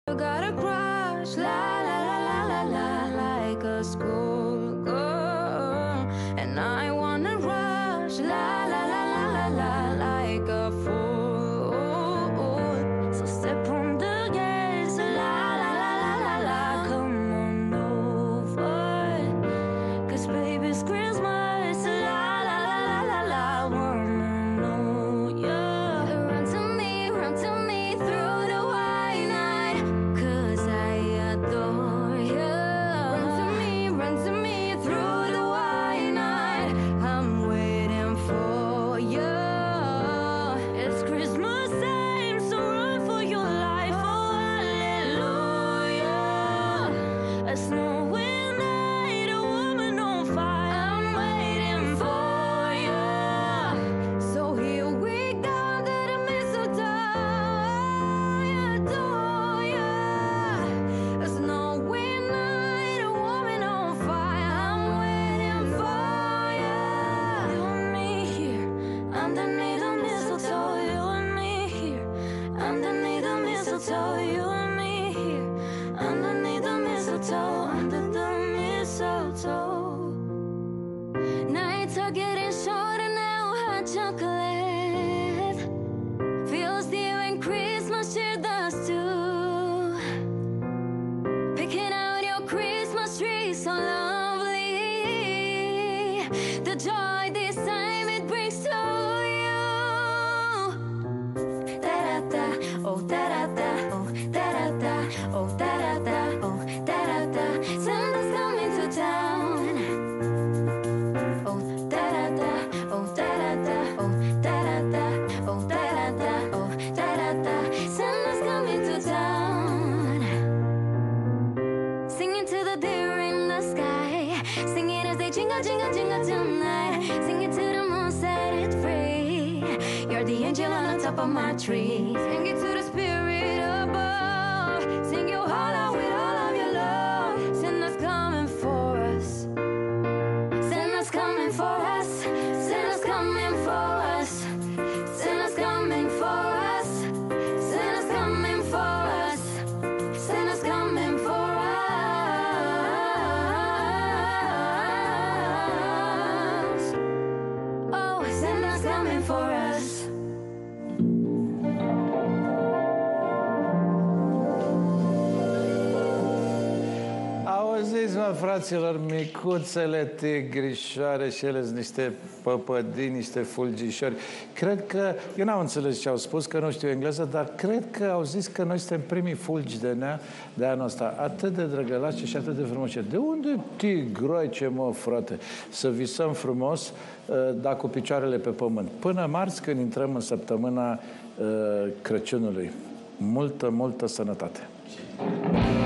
Got a crush, la la la la la la, like a schoolgirl, and I wanna rush, la la la la la la, like a fool. So step on the gas, la la la la la la, come on over, 'cause baby it's Christmas, la la la la la la, wanna know ya. Run to me through the white night, 'cause I adore you. Run to me through the white night, I'm waiting for you. It's Christmas time, so run for your life, oh hallelujah. A snowy night, a woman on fire, I'm waiting for you. So here we go under the mistletoe, I adore you. A snowy night, a woman on fire, I'm waiting for you. You and me here, underneath the mistletoe. You and me here, underneath the mistletoe. You and me here, underneath the mistletoe, under the mistletoe. Nights are getting shorter now, hot chocolate feels dear when Christmas cheer does too. Picking out your Christmas tree, so lovely. The joy this time it brings to you. Da-da-da, oh da-da-da, oh da-da-da, oh da-da-da, oh da-da-da. Santa's coming to town. Oh da-da-da, oh da-da-da, oh da-da-da, oh da-da-da, oh da-da-da. Santa's coming to town. Singing to the deer in the sky, singing as they jingle, jingle, jingle tonight. Singing to the moon, set it free. You're the angel on the top of my tree. Sing it to the spirit above. Sing your heart out with all of your love. Santa's coming for us. Santa's coming for us. Santa's coming for us. Santa's coming for us. Santa's coming for us. Santa's coming for us. Oh, Santa's coming for us. Auziți, mă, fraților, micuțele tigrișoare și ele sunt niște păpădini, niște fulgișori. Cred că, eu n-am înțeles ce au spus, că nu știu engleză, dar cred că au zis că noi suntem primii fulgi de anul ăsta. Atât de drăgălași și atât de frumoși. De unde tigroice, mă, frate? Să visăm frumos, dar cu picioarele pe pământ. Până marți, când intrăm în săptămâna Crăciunului. Multă, multă sănătate!